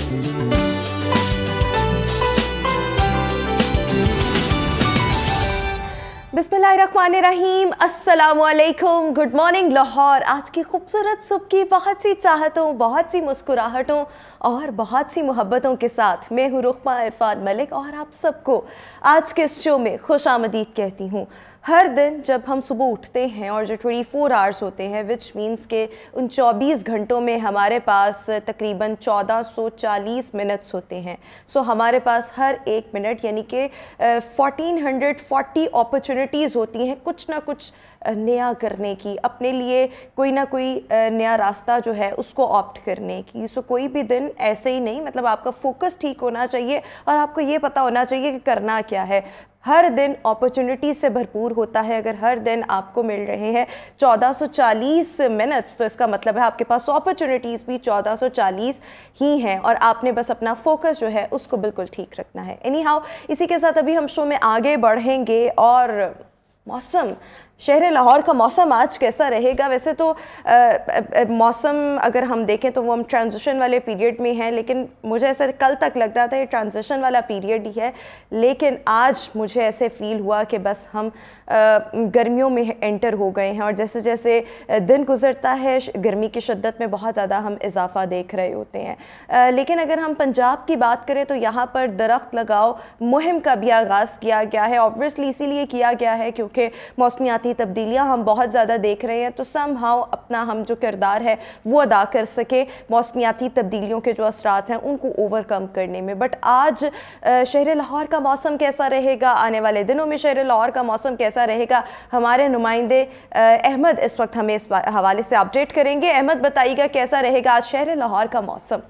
बिस्मिल्लाहिर्रहमानिर्रहीम, अस्सलामुअलैकुम, good morning Lahore. आज की खूबसूरत सुबह की बहुत सी चाहतों, बहुत सी मुस्कुराहटों और बहुत सी मोहब्बतों के साथ मैं हूँ रुखमा इरफान मलिक और आप सबको आज के इस शो में खुशामदीद कहती हूँ। हर दिन जब हम सुबह उठते हैं और जो 24 आवर्स होते हैं, विच मीन्स के उन 24 घंटों में हमारे पास तकरीबन 1440 मिनट्स होते हैं। सो हमारे पास हर एक मिनट यानी कि 1440 अपॉर्चुनिटीज़ होती हैं कुछ ना कुछ नया करने की, अपने लिए कोई ना कोई नया रास्ता जो है उसको ऑप्ट करने की। सो कोई भी दिन ऐसे ही नहीं, मतलब आपका फोकस ठीक होना चाहिए और आपको ये पता होना चाहिए कि करना क्या है। हर दिन अपॉर्चुनिटी से भरपूर होता है। अगर हर दिन आपको मिल रहे हैं 1440 मिनट्स, तो इसका मतलब है आपके पास अपॉर्चुनिटीज़ भी 1440 ही हैं और आपने बस अपना फोकस जो है उसको बिल्कुल ठीक रखना है। एनी हाउ, इसी के साथ अभी हम शो में आगे बढ़ेंगे और मौसम, शहर लाहौर का मौसम आज कैसा रहेगा? वैसे तो मौसम अगर हम देखें तो वो हम ट्रांजिशन वाले पीरियड में हैं, लेकिन मुझे ऐसा कल तक लग रहा था ये ट्रांजिशन वाला पीरियड ही है, लेकिन आज मुझे ऐसे फील हुआ कि बस हम गर्मियों में एंटर हो गए हैं और जैसे जैसे दिन गुजरता है गर्मी की शिद्दत में बहुत ज़्यादा हम इजाफा देख रहे होते हैं। लेकिन अगर हम पंजाब की बात करें तो यहाँ पर दरख्त लगाओ मुहिम का भी आगाज़ किया गया है। ऑब्वियसली इसीलिए किया गया है क्योंकि मौसमियाती तब्दीलियां हम बहुत ज़्यादा देख रहे हैं, तो समहाउ अपना हम जो किरदार है वो अदा कर सके मौसमियाती तब्दीलियों के जो असरात हैं उनको ओवरकम करने में। बट आज शहर लाहौर का मौसम कैसा रहेगा, आने वाले दिनों में शहर लाहौर का मौसम कैसा रहेगा, हमारे नुमाइंदे अहमद इस वक्त हमें इस हवाले से अपडेट करेंगे। अहमद, बताइएगा कैसा रहेगा आज शहर लाहौर का मौसम?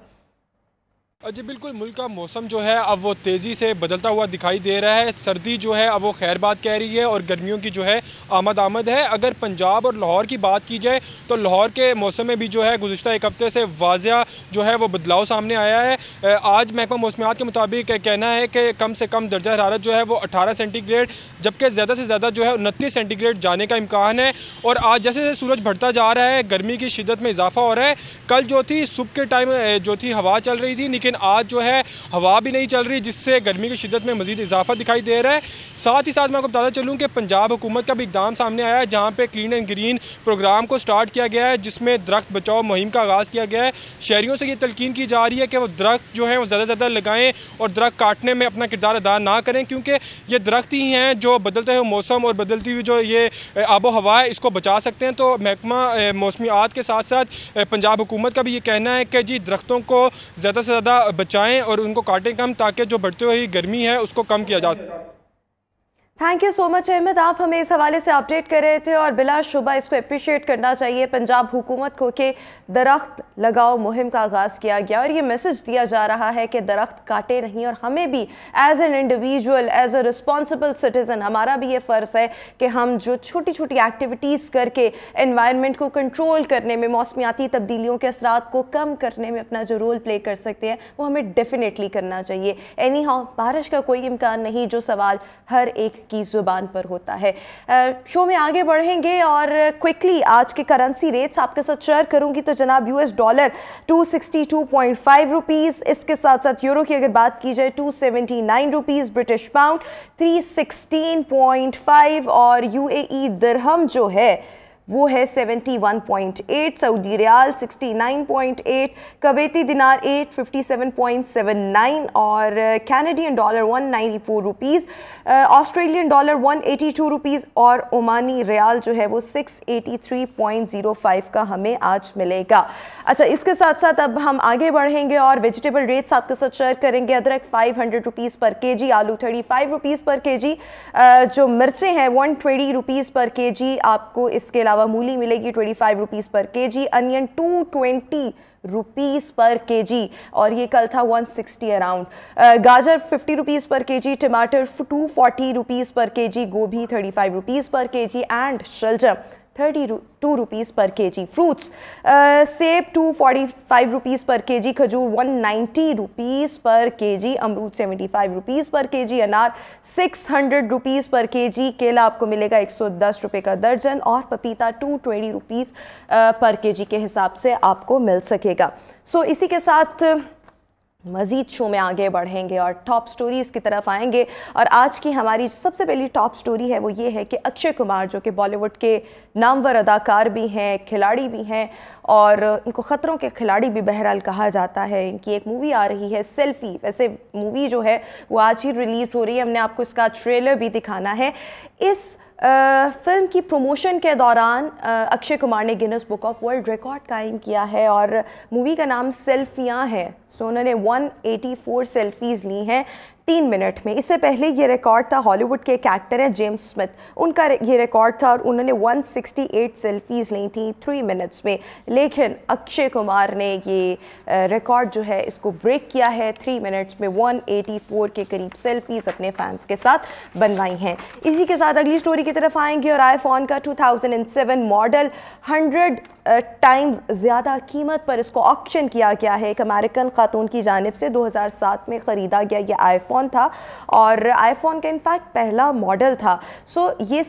जी बिल्कुल, मुल्क का मौसम जो है अब वो तेज़ी से बदलता हुआ दिखाई दे रहा है। सर्दी जो है अब वो खैर बात कह रही है और गर्मियों की जो है आमद है। अगर पंजाब और लाहौर की बात की जाए तो लाहौर के मौसम में भी जो है गुज़िश्ता एक हफ़्ते से वाज़िया जो है वो बदलाव सामने आया है। आज महकमा मौसमियात के मुताबिक कहना है कि कम से कम दर्जा हरारत जो है वो 18 सेंटीग्रेड, जबकि ज़्यादा से ज़्यादा जो है 29 सेंटीग्रेड जाने का इम्कान है। और आज जैसे जैसे सूरज बढ़ता जा रहा है गर्मी की शिद्दत में इजाफा हो रहा है। कल जो थी सुबह के टाइम जो थी हवा चल रही थी, लेकिन आज जो है हवा भी नहीं चल रही, जिससे गर्मी की शिद्दत में मजीद इजाफा दिखाई दे रहा है। साथ ही साथ मैं आपको बताता चलूँ कि पंजाब हुकूमत का भी इकदाम सामने आया है, जहाँ पे क्लीन एंड ग्रीन प्रोग्राम को स्टार्ट किया गया है, जिसमें दरख्त बचाओ मुहिम का आगाज़ किया गया है। शहरियों से ये तलकीन की जा रही है कि वो दरख्त जो है वो ज़्यादा से ज़्यादा लगाएं और दरख्त काटने में अपना किरदार अदा ना करें, क्योंकि ये दरख्त ही हैं जो बदलते हुए मौसम और बदलती हुई जो ये आबो हवा है इसको बचा सकते हैं। तो महकमा मौसमियात के साथ साथ पंजाब हुकूमत का भी ये कहना है कि जी दरख्तों को ज़्यादा से ज़्यादा बचाएं और उनको काटें कम, ताकि जो बढ़ती हुई गर्मी है उसको कम किया जा सके। Thank you so much Ahmad, आप हमें इस हवाले से अपडेट कर रहे थे और बिलाशुबा इसको अप्रिशिएट करना चाहिए पंजाब हुकूमत को कि दरख्त लगाओ मुहिम का आगाज़ किया गया और ये मैसेज दिया जा रहा है कि दरख्त काटे नहीं और हमें भी as an individual, as a responsible citizen हमारा भी ये फ़र्ज़ है कि हम जो छोटी छोटी एक्टिविटीज़ करके एनवायरनमेंट को कंट्रोल करने में, मौसमियाती तब्दीलियों के असरात को कम करने में अपना जो रोल प्ले कर सकते हैं वो हमें डेफिनेटली करना चाहिए। एनी हाउ, बारिश का कोई इम्कान नहीं, जो सवाल हर एक की जुबान पर होता है। शो में आगे बढ़ेंगे और क्विकली आज के करेंसी रेट्स आपके साथ शेयर करूंगी। तो जनाब यूएस डॉलर 262.5 रुपीज़, इसके साथ साथ यूरो की अगर बात की जाए 279 रुपीज़, ब्रिटिश पाउंड 316.5 और यूएई दिरहम जो है वो है 71.8, सऊदी रियाल 69.8, कवेती दिनार 857.79 और Canadian dollar 194 rupees, Australian dollar 182 rupees और ओमानी रियाल जो है वो 683.05 का हमें आज मिलेगा। अच्छा, इसके साथ साथ अब हम आगे बढ़ेंगे और वेजिटेबल रेट्स आपके साथ शेयर करेंगे। अदरक 500 रुपीज़ पर केजी, आलू 35 रुपीज़ पर केजी, जो मिर्चें हैं 120 रुपीज़ पर केजी, आपको इसके अलावा मूली मिलेगी 25 रुपीज़ पर केजी, अनियन 220 रुपीज़ पर केजी और ये कल था 160 अराउंड, गाजर 50 रुपीज़ पर केजी, टमाटर 240 रुपीज़ पर केजी, गोभी 35 रुपीज़ पर केजी एंड शलजम 32 रुपीज़ पर केजी। फ्रूट्स सेब 245 रुपीज़ पर केजी, खजूर 190 रुपीज़ पर केजी, अमरूद 75 रुपीज़ पर केजी, अनार 600 रुपीज़ पर केजी, केला आपको मिलेगा 110 रुपये का दर्जन और पपीता 220 रुपीज़ पर केजी के हिसाब से आपको मिल सकेगा। सो इसी के साथ मज़ीद शो में आगे बढ़ेंगे और टॉप स्टोरीज़ की तरफ आएंगे। और आज की हमारी सबसे पहली टॉप स्टोरी है वो ये है कि अक्षय कुमार, जो कि बॉलीवुड के नामवर अदाकार भी हैं, खिलाड़ी भी हैं और इनको ख़तरों के खिलाड़ी भी बहरहाल कहा जाता है, इनकी एक मूवी आ रही है सेल्फ़ी। वैसे मूवी जो है वो आज ही रिलीज़ हो रही है, हमने आपको इसका ट्रेलर भी दिखाना है। इस फिल्म की प्रमोशन के दौरान अक्षय कुमार ने Guinness Book of World Record कायम किया है और मूवी का नाम सेल्फियाँ है। सो उन्होंने 184 सेल्फीज़ ली हैं 3 मिनट में। इससे पहले ये रिकॉर्ड था, हॉलीवुड के एक एक्टर हैं जेम्स स्मिथ, उनका ये रिकॉर्ड था और उन्होंने 168 सेल्फीज़ ली थी 3 मिनट्स में। लेकिन अक्षय कुमार ने ये रिकॉर्ड जो है इसको ब्रेक किया है, 3 मिनट्स में 184 के करीब सेल्फीज़ अपने फैंस के साथ बनवाई हैं। इसी के साथ अगली स्टोरी की तरफ आएंगे और आईफोन का 2007 मॉडल 100 टाइम्स ज़्यादा कीमत पर इसको ऑक्शन किया गया है। एक अमेरिकन खातून की जानिब से 2007 में ख़रीदा गया ये आईफोन था और आईफोन का इनफैक्ट पहला मॉडल था। सो ये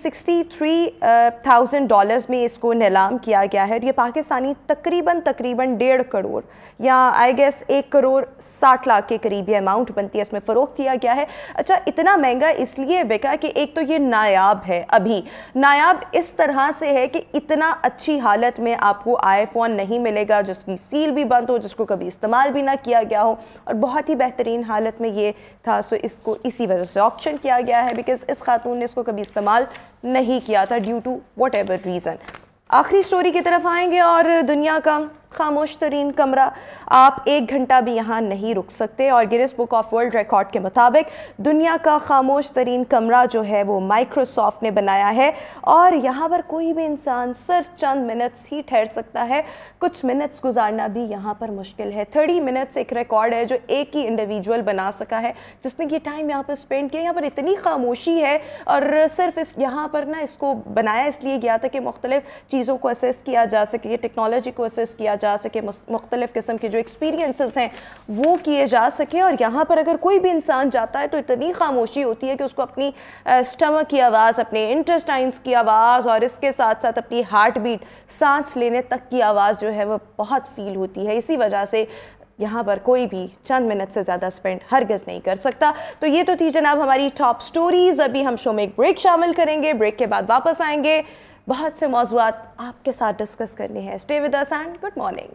$63,000 में इसको नीलाम किया गया है। ये पाकिस्तानी तकरीबन 1.5 करोड़ या आई गेस 1,60 लाख के करीब ये अमाउंट बनती है, इसमें फ़रोख्त किया गया है। अच्छा, इतना महंगा इसलिए बिका कि एक तो ये नायाब है, अभी नायाब इस तरह से है कि इतना अच्छी हालत में आपको आईफोन नहीं मिलेगा जिसकी सील भी बंद हो, जिसको कभी इस्तेमाल भी ना किया गया हो, और बहुत ही बेहतरीन हालत में ये था। सो इसको इसी वजह से ऑक्शन किया गया है बिकॉज इस खातून ने इसको कभी इस्तेमाल नहीं किया था due to whatever reason. आखिरी स्टोरी की तरफ आएंगे और दुनिया का खामोश तरीन कमरा, आप 1 घंटा भी यहाँ नहीं रुक सकते और Guinness Book of World Record के मुताबिक दुनिया का खामोश तरीन कमरा जो है वो माइक्रोसॉफ्ट ने बनाया है और यहाँ पर कोई भी इंसान सिर्फ चंद मिनट्स ही ठहर सकता है। कुछ मिनट्स गुजारना भी यहाँ पर मुश्किल है। 30 मिनट्स एक रिकॉर्ड है जो एक ही इंडिविजुअल बना सका है जिसने ये टाइम यहाँ पर स्पेंड किया। यहाँ पर इतनी खामोशी है और सिर्फ इस यहाँ पर ना इसको बनाया इसलिए गया था कि मुख्तलिफ चीज़ों को असेस किया जा सके, टेक्नोलॉजी को असेस किया जा सके, मुख्तलिफ किस्म के जो एक्सपीरियंसेस हैं वो किए जा सके। और यहाँ पर अगर कोई भी इंसान जाता है तो इतनी खामोशी होती है कि उसको अपनी स्टमक की आवाज़, अपने इंटेस्टाइन्स की आवाज़ और इसके साथ साथ अपनी हार्ट बीट, सांस लेने तक की आवाज़ जो है वो बहुत फील होती है। इसी वजह से यहाँ पर कोई भी चंद मिनट से ज़्यादा स्पेंड हरगिज़ नहीं कर सकता। तो ये तो थी जनाब हमारी टॉप स्टोरीज़। अभी हम शो में एक ब्रेक शामिल करेंगे, ब्रेक के बाद वापस आएंगे, बहुत से मौज़ूआत आपके साथ डिस्कस करने हैं। Stay with us and good morning.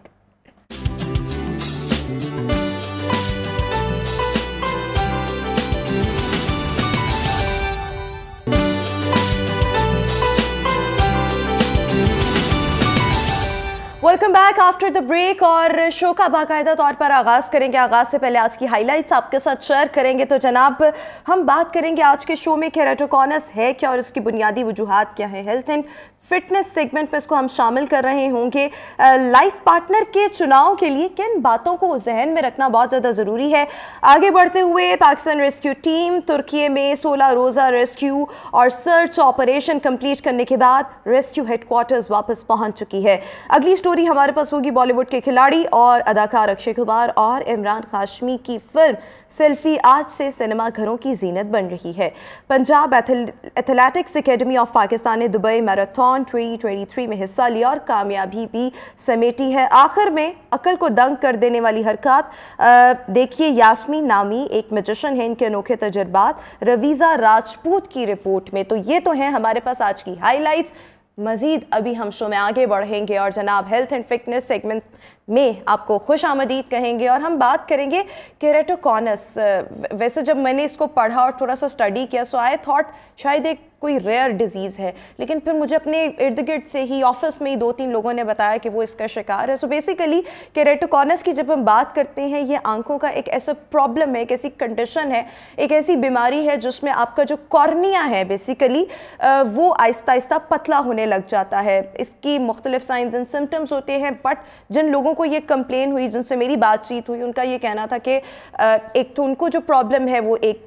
Welcome back after the break और शो का बाकायदा तौर पर आगाज़ करेंगे। आगाज़ से पहले आज की हाइलाइट्स आपके साथ शेयर करेंगे। तो जनाब हम बात करेंगे आज के शो में केराटोकॉनस है क्या और इसकी बुनियादी वजूहात क्या है। हेल्थ एंड फिटनेस सेगमेंट में इसको हम शामिल कर रहे होंगे। लाइफ पार्टनर के चुनाव के लिए किन बातों को जहन में रखना बहुत ज़्यादा ज़रूरी है। आगे बढ़ते हुए पाकिस्तान रेस्क्यू टीम तुर्की में 16 रोज़ा रेस्क्यू और सर्च ऑपरेशन कंप्लीट करने के बाद रेस्क्यू हेडक्वार्टर्स वापस पहुंच चुकी है। अगली स्टोरी हमारे पास होगी बॉलीवुड के खिलाड़ी और अदाकार अक्षय कुमार और इमरान हाशमी की फिल्म सेल्फी आज से सिनेमा घरों की जीनत बन रही है। Punjab athletics academy of Pakistan ने दुबई मैराथन 2023 में हिस्सा लिया और कामयाबी भी समेटी है। आखिर में अकल को दंग कर देने वाली हरकत देखिए यास्मीन नामी एक मैजिशियन है, इनके अनोखे तजुर्बात रवीजा राजपूत की रिपोर्ट में। तो ये तो है हमारे पास आज की हाइलाइट्स। मजीद अभी हम शो में आगे बढ़ेंगे और जनाब हेल्थ एंड फिटनेस सेगमेंट में आपको खुश आमदीद कहेंगे और हम बात करेंगे केराटोकॉनस। वैसे जब मैंने इसको पढ़ा और थोड़ा सा स्टडी किया सो आई थॉट शायद एक कोई रेयर डिजीज़ है, लेकिन फिर मुझे अपने इर्द गिर्द से ही ऑफिस में ही 2-3 लोगों ने बताया कि वो इसका शिकार है। सो बेसिकली केराटोकॉनस की जब हम बात करते हैं ये आंखों का एक ऐसा प्रॉब्लम है, एक ऐसी कंडीशन है, एक ऐसी बीमारी है जिसमें आपका जो कॉर्निया है बेसिकली वो आहिस्ता आहिस्ता पतला होने लग जाता है। इसकी मुख्तलिफ साइंस एंड सिम्टम्स होते हैं, बट जिन लोगों को ये कंप्लेन हुई, जिनसे मेरी बातचीत हुई, उनका ये कहना था कि एक तो उनको जो प्रॉब्लम है वो एक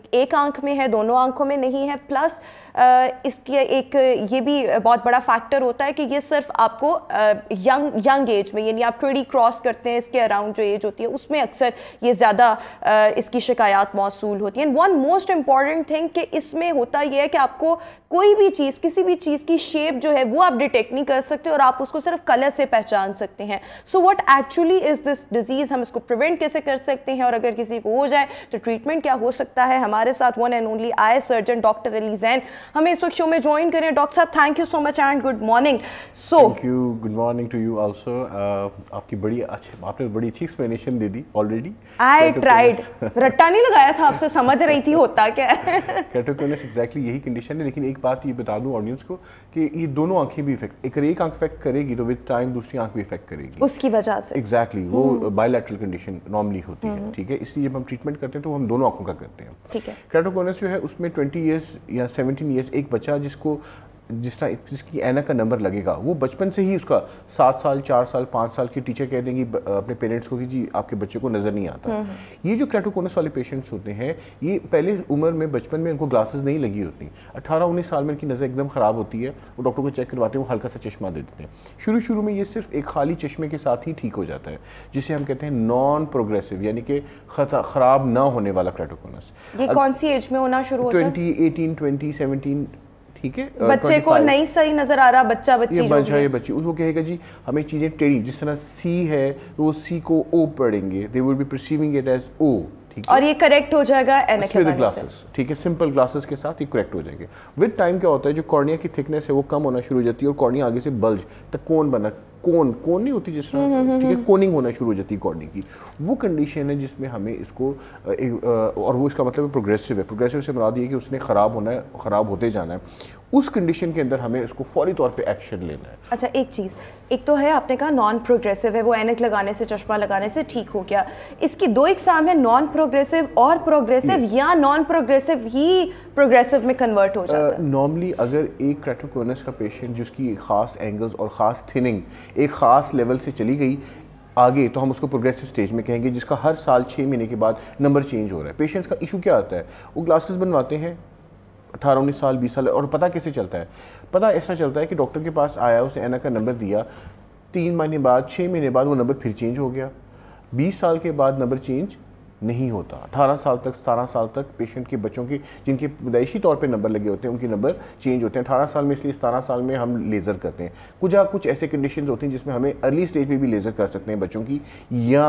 एक आंख में है, दोनों आंखों में नहीं है। प्लस इसके एक ये भी बहुत बड़ा फैक्टर होता है कि ये सिर्फ आपको यंग एज में, यानी आप 20 क्रॉस करते हैं इसके अराउंड जो एज होती है उसमें अक्सर ये ज़्यादा इसकी शिकायत मौसूल होती है। And one most important thing कि इसमें होता यह है कि आपको कोई भी चीज़, किसी भी चीज़ की शेप जो है वो आप डिटेक्ट नहीं कर सकते और आप उसको सिर्फ कलर से पहचान सकते हैं। So what actually is this disease, हम इसको प्रिवेंट कैसे कर सकते हैं, और अगर किसी को हो जाए तो ट्रीटमेंट क्या हो सकता है। हमारे साथ one and only eye surgeon doctor Ali Zain हमें इस वक्त शो में ज्वाइन करें। डॉक्टर साहब, thank you so much and good morning. Thank you, good morning to you also. आपकी आपने बड़ी अच्छी एक्सप्लेनेशन दे दी ऑलरेडी। आई ट्राइड, रट्टा नहीं लगाया था आपसे, समझ रही थी होता क्या है। कैटोकोनस एग्जैक्टली यही कंडीशन है, लेकिन एक बात ये बता दूं ऑडियंस को कि ये दोनों आंखें भी इफेक्ट, एक आंख इफेक्ट करेगी तो विद टाइम दूसरी आंख भी इफेक्ट करेगी उसकी वजह से। एग्जैक्टली वो बायलैटरल कंडीशन नॉर्मली होती है, ठीक है। इसलिए जब हम ट्रीटमेंट करते हैं तो हम दोनों आंखों का करते हैं, ठीक है। कैटोकोनस जो है उसमें 20 ईयर्स या 17 ईयर्स एक बच्चा जिसकी ऐनक का नंबर लगेगा वो बचपन से ही उसका 7 साल 4 साल 5 साल की टीचर कह देंगी अपने पेरेंट्स को कि जी आपके बच्चे को नज़र नहीं आता। ये जो कैटोकोनस वाले पेशेंट्स होते हैं ये पहले उम्र में बचपन में उनको ग्लासेस नहीं लगी होती, 18-19 साल में इनकी नज़र एकदम ख़राब होती है, वो डॉक्टर को चेक करवाते हैं, वो हल्का सा चश्मा दे देते हैं। शुरू में ये सिर्फ एक खाली चश्मे के साथ ही ठीक हो जाता है, जिसे हम कहते हैं नॉन प्रोग्रेसिव, यानी कि ख़राब ना होने वाला कैटोकोनस। ये कौन सी एज में होना शुरू होता है? 20, 18, 20, 17, ठीक है। बच्चे को नहीं सही नजर आ रहा, बच्ची उसको कहेगा जी हमें चीजें टेढ़ी, जिस तरह सी है तो वो सी को ओ पढ़ेंगे, they will be perceiving it as O, ठीक है। और ये करेक्ट हो जाएगा ऐनक के ग्लासेस, ठीक है, सिंपल ग्लासेस के साथ ये करेक्ट हो जाएंगे। विद टाइम क्या होता है, जो कॉर्निया की थिकनेस है वो कम होना शुरू हो जाती है और कॉर्निया आगे से बल्ज तक कोन नहीं होती जिस तरह, ठीक है, कोनिंग होना शुरू हो जाती है कॉर्निया की। वो कंडीशन है जिसमें हमें इसको और वो इसका मतलब प्रोग्रेसिव है। प्रोग्रेसिव से मुराद ये कि उसने ख़राब होना है, ख़राब होते जाना है। उस कंडीशन के अंदर हमें इसको फौरी तौर पे एक्शन लेना है। अच्छा, एक चीज़, एक तो है आपने कहा नॉन प्रोग्रेसिव है, वो ऐनक लगाने से, चश्मा लगाने से ठीक हो गया। इसकी दो एग्जाम है, नॉन प्रोग्रेसिव और प्रोग्रेसिव, या नॉन प्रोग्रेसिव ही प्रोग्रेसिव में कन्वर्ट हो जाता है? नॉर्मली अगर एक कैटोकोनस का पेशेंट जिसकी खास एंगल्स और ख़ास थिनिंग एक ख़ास लेवल से चली गई आगे, तो हम उसको प्रोग्रेसिव स्टेज में कहेंगे, जिसका हर साल 6 महीने के बाद नंबर चेंज हो रहा है। पेशेंट्स का इशू क्या आता है, वो ग्लासेस बनवाते हैं 18-19 साल 20 साल, और पता कैसे चलता है, पता ऐसा चलता है कि डॉक्टर के पास आया, उसने ऐनक का नंबर दिया, 3 महीने बाद 6 महीने बाद वो नंबर फिर चेंज हो गया, 20 साल के बाद नंबर चेंज नहीं होता। 18 साल तक 17 साल तक पेशेंट के बच्चों के जिनके पैदाइशी तौर पे नंबर लगे होते हैं उनके नंबर चेंज होते हैं 18 साल में, इसलिए 17 साल में हम लेज़र करते हैं। कुछ ऐसे कंडीशंस होती हैं जिसमें हमें अर्ली स्टेज में भी लेज़र कर सकते हैं बच्चों की, या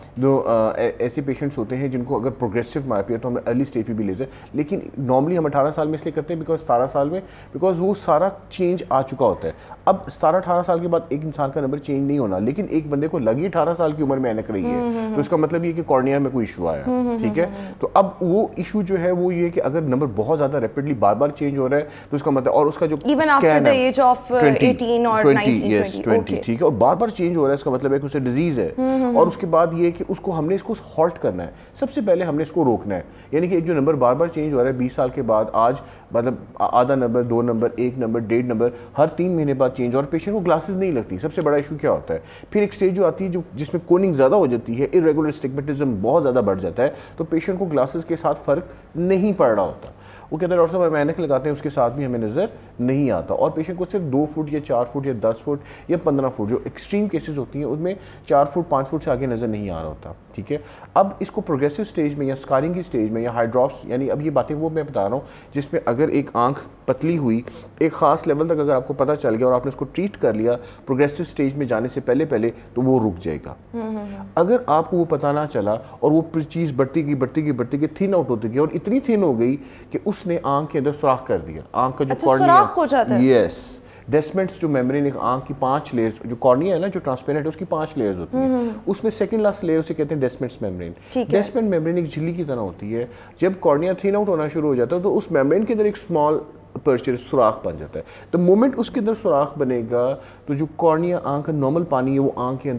ऐसे पेशेंट्स होते हैं जिनको अगर प्रोग्रेसिव मायोपिया तो हमें अर्ली स्टेज पे भी लेज़र, लेकिन नॉर्मली हम 18 साल में इसलिए करते हैं बिकॉज 17 साल में वो सारा चेंज आ चुका होता है। अब 17-18 साल के बाद एक इंसान का नंबर चेंज नहीं होना, लेकिन एक बंदे को लगी 18 साल की उम्र में ऐनक रही है, तो इसका मतलब ये कि कॉर्निया में कोई इशू आया, ठीक है। तो अब वो इशू जो है वो ये है कि अगर नंबर बहुत ज्यादा रैपिडली बार बार चेंज हो रहा है तो इसका मतलब, और उसका जो even after the age of 18 और 20, ठीक है, और बार बार चेंज हो रहा है, इसका मतलब है कि उसे डिजीज है। और उसके बाद ये कि उसको हमने इसको हॉल्ट करना है, सबसे पहले हमने इसको रोकना है। यानी कि एक जो नंबर बार बार चेंज हो रहा है 20 साल के बाद, आज मतलब आधा नंबर, 2 नंबर, 1 नंबर, 1.5 नंबर, हर 3 महीने बाद चेंज, और पेशेंट को ग्लासेस नहीं लगती। सबसे बड़ा इशू क्या होता है, फिर एक स्टेज जो आती है जिसमें कोनिंग ज़्यादा हो जाती है, इरेगुलर स्टिग्मेटिज्म बहुत ज़्यादा बढ़ जाता है, तो पेशेंट को ग्लासेस के साथ फ़र्क नहीं पड़ रहा होता। वो कहते हैं डॉक्टर साहब हम ऐनक लगाते हैं उसके साथ भी हमें नज़र नहीं आता, और पेशेंट को सिर्फ 2 फुट या 4 फुट या 10 फुट या 15 फुट, जो एक्सट्रीम केसेस होती हैं उनमें 4 फुट 5 फुट से आगे नज़र नहीं आ रहा होता, ठीक है। अब इसको प्रोग्रेसिव स्टेज में या स्कारिंग की स्टेज में या हाइड्रॉप्स, यानी अब ये बातें वो मैं बता रहा हूँ जिसमें अगर एक आंख पतली हुई एक ख़ास लेवल तक अगर आपको पता चल गया और आपने उसको ट्रीट कर लिया प्रोग्रेसिव स्टेज में जाने से पहले तो वो रुक जाएगा। अगर आपको वो पता ना चला और वो चीज़ बढ़ती गई थिन आउट होती गई और इतनी थिन हो गई कि उसने आंख के अंदर सुराख कर दिया, आंख का जो कॉर्निया हो जाता है, यस, डेस्मेंट्स जो मेम्ब्रेन एक आंख की 5 लेयर्स, जो कॉर्निया है ना जो ट्रांसपेरेंट है उसकी 5 लेयर्स होती हैं, उसमें सेकंड लास्ट लेयर उसे कहते हैं डेस्मेंट्स मेम्ब्रेन। डेस्मेंट मेम्ब्रेन एक झिल्ली की तरह होती है, जब कॉर्निया थिन आउट होना शुरू हो जाता है तो उस मेम्ब्रेन के अंदर एक स्मॉल पर्चर सुराख बन जाता है। तो मोमेंट उसके अंदर सुराख बनेगा तो जो कॉर्निया आंख का नॉर्मल पानी है वो आंख के अंदर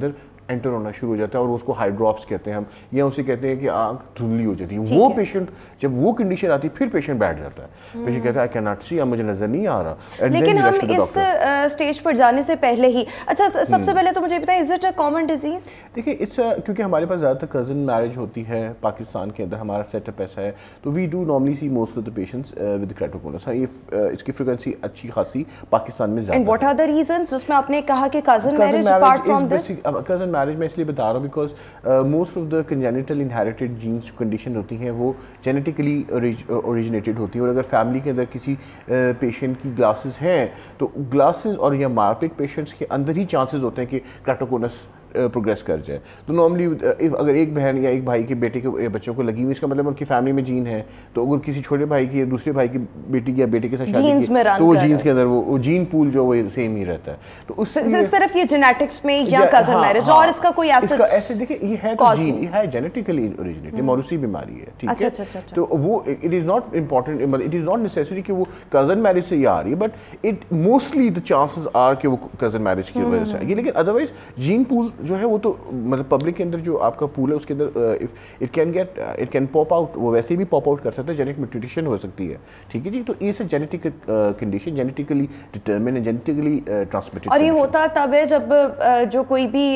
एंटर होना शुरू हो जाता है और उसको हाई ड्रॉप्स कहते हैं हम, या उसे कहते हैं कि आंख धुंधली हो जाती है। वो पेशेंट जब वो कंडीशन आती है फिर पेशेंट बैठ जाता है, पेशेंट कहता है आई कैन नॉट सी, अब मुझे नजर नहीं आ रहा। लेकिन हम इस स्टेज पर जाने से पहले ही, अच्छा सबसे पहले तो मुझे बताएं, is it a common disease? देखिए इट्स क्योंकि हमारे पास ज़्यादातर कज़न मैरिज होती है पाकिस्तान के अंदर, हमारा सेटअप ऐसा है, तो we do normally see most of the patients with keratoconus. ये इसकी फ्रीक्वेंसी अच्छी खासी पाकिस्तान में ज़्यादा। And what are the reasons? जिसमें आपने कहा कि cousin marriage apart from this, cousin marriage मैं इसलिए बता रहा हूँ because most of the congenital inherited genes condition होती हैं वो जेनेटिकली ओरिजिनेटेड होती है, और अगर फैमिली के अंदर किसी पेशेंट की ग्लासेस हैं तो ग्लासेस और या मायोपिक पेशेंट्स के अंदर ही चांसेस होते हैं कि केराटोकोनस प्रोग्रेस कर जाए। तो नॉर्मली अगर एक बहन या एक भाई के बेटे के बच्चों को लगी हुई, इसका मतलब उनकी फैमिली में जीन है, तो अगर किसी छोटे भाई की या दूसरे भाई की बेटी या बेटे के साथ शादी की तो वो जीन्स के अंदर वो जीन पूल जो वो सेम ही रहता है। तो उससे सिर्फ ये जेनेटिक्स में या कजन मैरिज और इसका कोई ऐसे देखिए ये है तो जीन, ये है जेनेटिकली ओरिजिनेटेड, मौरूसी बीमारी है, ठीक है। अच्छा। तो वो it is not important, it is not necessary कि वो कजन मैरिज से ये आ रही है, but it mostly the chances are कि वो कजन मैरिज की वजह से आई। लेकिन अदरवाइज जीन पूल जो है वो तो मतलब पब्लिक के अंदर जो आपका पूल है उसके अंदर if it can pop out, वो वैसे भी पॉप आउट कर सकता है, जेनेटिक म्यूटेशन हो सकती है, ठीक है जी। तो ये सब genetic condition genetically determine, genetically transmitted. और ये होता तब है जब जो कोई भी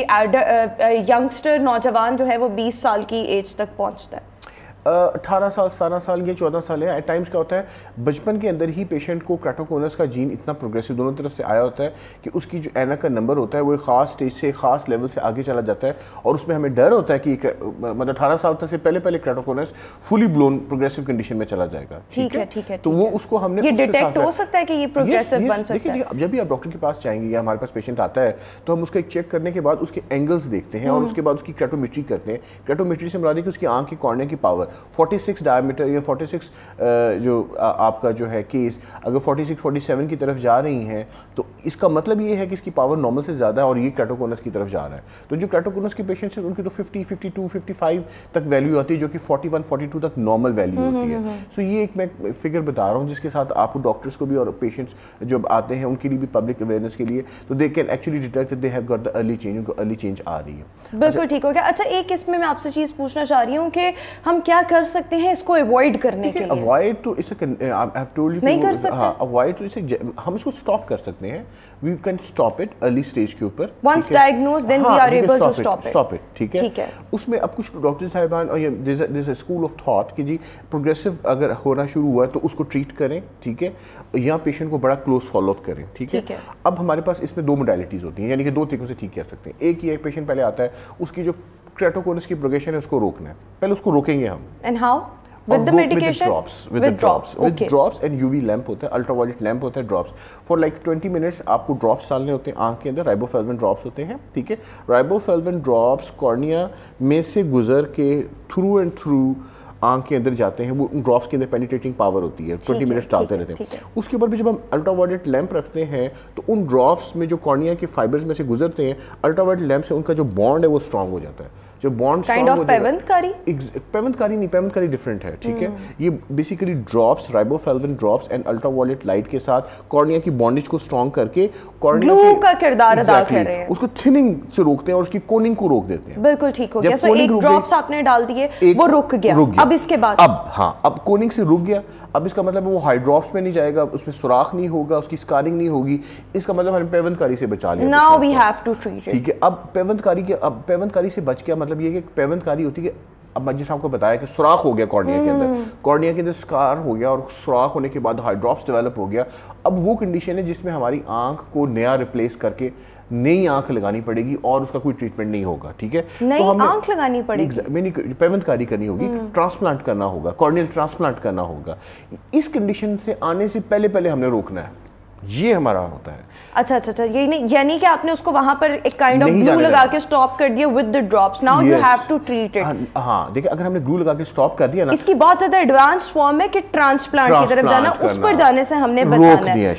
यंगस्टर नौजवान जो है वो 20 साल की एज तक पहुंचता है, 18 साल 17 साल या 14 साल है। एट टाइम्स क्या होता है बचपन के अंदर ही पेशेंट को केराटोकोनस का जीन इतना प्रोग्रेसिव दोनों तरफ से आया होता है कि उसकी जो ऐनक का नंबर होता है वो एक खास स्टेज से खास लेवल से आगे चला जाता है, और उसमें हमें डर होता है कि मतलब 18 साल तक से पहले keratoconus fully blown progressive condition में चला जाएगा, ठीक है। तो वो उसको हमने ये डिटेक्ट हो सकता है कि ये प्रोग्रेसिव बन सकता है। जब भी आप डॉक्टर के पास जाएंगे या हमारे पास पेशेंट आता है तो हम उसका एक चेक करने के बाद उसके एंगल्स देखते हैं और उसके बाद उसकी केराटोमेट्री करते हैं। केराटोमेट्री से मुराद है कि उसकी आंख की कॉर्निया की पावर 46 डायमीटर या 46 जो आपका जो है केस अगर 46 47 की तरफ जा रही हैं तो इसका मतलब ये है कि इसकी पावर नॉर्मल से ज़्यादा है और ये केराटोकोनस की तरफ जा रहा है। तो जो केराटोकोनस के पेशेंट्स हैं उनकी तो 50 52 55 तक वैल्यू आती है, जो कि 41 42 तक नॉर्मल वैल्यू होती है। सो ये एक मैं फिगर बता रहा हूँ जिसके साथ आपको डॉक्टर्स को भी और पेशेंट्स जब आते हैं उनके लिए भी पब्लिक अवेयरनेस के लिए, तो they can actually detect they have got the early change, उनको अर्ली चेंज आ रही है। बिल्कुल ठीक हो गया। अच्छा एक इसमें मैं आपसे चीज़ पूछना चाह रही हूँ कि हम क्या कर सकते हैं इसको अवॉइड करने के लिए? अवॉइड तो इसे आई हैव टोल्ड यू नहीं कर सकते। हाँ, अवॉइड तो इसे हम इसको स्टॉप कर सकते हैं, we can stop it early stage के ऊपर। Once diagnosed then we are able to stop it, ठीक है। उसमें अब कुछ डॉक्टर साहिबान और ये this a school of thought कि जी प्रोग्रेसिव अगर होना शुरू हुआ है तो उसको ट्रीट करें, ठीक है, या पेशेंट को बड़ा क्लोज फॉलो अप करें, ठीक है। अब हमारे पास इसमें दो मोडालिटीज होती हैं, यानी कि दो तरीकों से ठीक कर सकते हैं। एक ये पेशेंट पहले आता है, उसकी जो केराटोकोनस की प्रोग्रेशन है उसको रोकना है, पहले उसको रोकेंगे हम। And how? With the medication? With drops and UV lamp होता है, अल्ट्रावायलेट लैंप होता है, ड्रॉप्स फॉर लाइक 20 मिनट्स आपको ड्रॉप्स डालने होते हैं आंख के अंदर। राइबोफ्लाविन ड्रॉप्स होते हैं, ठीक है। राइबोफ्लाविन ड्रॉप्स कॉर्निया में से गुजर के थ्रू एंड थ्रू आंख के अंदर जाते हैं, वो ड्रॉप्स के अंदर पेनिट्रेटिंग पावर होती है, 20 मिनट्स डालते रहते हैं। उसके ऊपर भी जब हम अल्ट्रावायलेट लैंप रखते हैं तो उन ड्रॉप्स में जो कॉर्निया के फाइबर्स में से गुजरते हैं, अल्ट्रावायलेट लैंप से उनका जो बॉन्ड है वो स्ट्रांग हो जाता है। जो बॉन्ड काइंड ऑफ पेवंतकारी नहीं, पेवंतकारी डिफरेंट है, ठीक है। ये basically drops, riboflavin drops and ultraviolet light के साथ कॉर्निया की बॉन्डिज को स्ट्रांग करके ग्लू का किरदार अदा कर रहे हैं, उसको थिनिंग से रोकते हैं और उसकी कोनिंग को रोक देते हैं। बिल्कुल ठीक हो गया। सो एक ड्रॉप्स आपने डाल दिए, वो रुक गया। अब इसके बाद अब कोनिंग से रुक गया, अब इसका मतलब वो हाई ड्रॉप्स में नहीं जाएगा, उसमें सुराख नहीं होगा, उसकी स्कारिंग नहीं होगी, इसका मतलब हमने पेवंतकारी से बचा लिया। Now we have to treat it, ठीक है। अब पेवंतकारी से बच गया, मतलब ये कि पेवंतकारी होती है अब मैं जिस आपको बताया कि सुराख हो गया कॉर्निया के अंदर, कॉर्निया के अंदर स्कार हो गया और सुराख होने के बाद हाई ड्रॉप्स डेवलप हो गया। अब वो कंडीशन है जिसमें हमारी आंख को नया रिप्लेस करके नई आंख लगानी पड़ेगी और उसका कोई ट्रीटमेंट नहीं होगा, ठीक है। नई आंख लगानी पड़ेगी, पेवंतकारी करनी होगी, ट्रांसप्लांट करना होगा, कॉर्नियल ट्रांसप्लांट करना होगा। इस कंडीशन से आने से पहले हमने रोकना है, ये हमारा होता है। अच्छा ये नहीं, यानी कि आपने उसको वहां पर एक काइंड ऑफ ग्लू लगा के स्टॉप कर दिया with the drops, now you have to treat it. हाँ देखिए, अगर हमने ग्लू लगा के स्टॉप कर दिया ना, इसकी बहुत ज्यादा एडवांस फॉर्म है कि ट्रांसप्लांट की तरफ जाना, उस पर जाने से हमने बचाना है।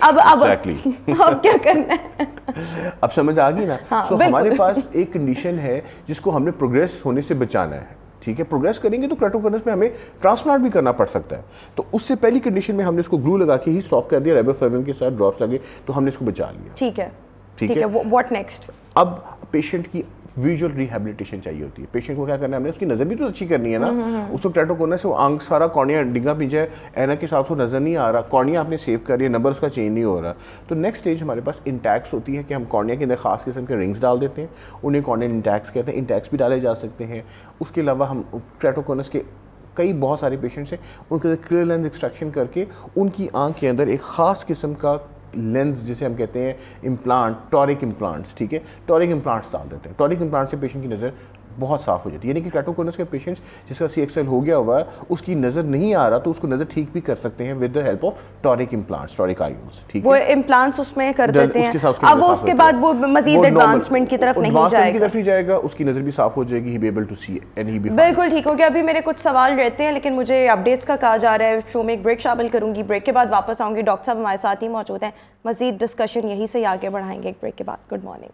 अब क्या करना है? अब समझ आ गई ना। सो हमारे पास एक कंडीशन है जिसको हमने प्रोग्रेस होने से बचाना है, ठीक है। प्रोग्रेस करेंगे तो केराटोकोनस में हमें ट्रांसप्लांट भी करना पड़ सकता है। तो उससे पहली कंडीशन में हमने इसको ग्लू लगा के ही स्टॉप कर दिया, राइबोफ्लाविन के साथ ड्रॉप्स लगे तो हमने इसको बचा लिया, ठीक है। What next? अब पेशेंट की विजुअल रिहेबिलिटेशन चाहिए होती है। पेशेंट को क्या करना है, हमने उसकी नज़र भी तो अच्छी करनी है ना। उसको कैरेटोकोनस से वो आंख सारा कॉर्निया डिगा पीछे है, ऐनक के साथ वो नज़र नहीं आ रहा, कॉर्निया आपने सेव कर रही है, नंबर उसका चेंज नहीं हो रहा। तो नेक्स्ट स्टेज हमारे पास इंटैक्स होती है कि हम कॉर्निया के अंदर खास किस्म के रिंग्स डाल देते हैं, उन्हें कॉर्नियल इंटैक्स कहते हैं। इंटैक्स भी डाले जा सकते हैं। उसके अलावा हम कैरेटोकोनस के कई बहुत सारे पेशेंट्स हैं, उनके क्लियर लेंस एक्सट्रैक्शन करके उनकी आंख के अंदर एक ख़ास किस्म का लेंस जिसे हम कहते हैं इम्प्लांट, टॉरिक इम्प्लांट्स, ठीक है, टॉरिक इम्प्लांट्स डाल देते हैं। टॉरिक इम्प्लांट से पेशेंट की नज़र बहुत साफ हो जाती है। यानी कि कैरेटोकोनस के पेशेंट्स जिसका CXL हो गया हुआ है, उसकी नज़र नहीं आ रहा, तो उसको नज़र ठीक भी कर सकते हैं with the help of toric implants, toric IOLs, ठीक है। वो इम्प्लांट्स उसमें कर देते हैं, अब वो उसके बाद वो मजीद एडवांसमेंट की तरफ नहीं जाएगा, उसकी नज़र भी साफ हो जाएगी, he be able to see and he be बिल्कुल ठीक हो गया। अभी मेरे कुछ सवाल रहते हैं लेकिन मुझे अपडेट्स का कहा जा रहा है, शो में एक ब्रेक शामिल करूंगी, ब्रेक के बाद वापस आऊंगी। डॉक्टर साहब हमारे साथ ही मौजूद हैं, मजीद डिस्कशन यहीं से आगे बढ़ाएंगे एक ब्रेक के बाद। Good morning.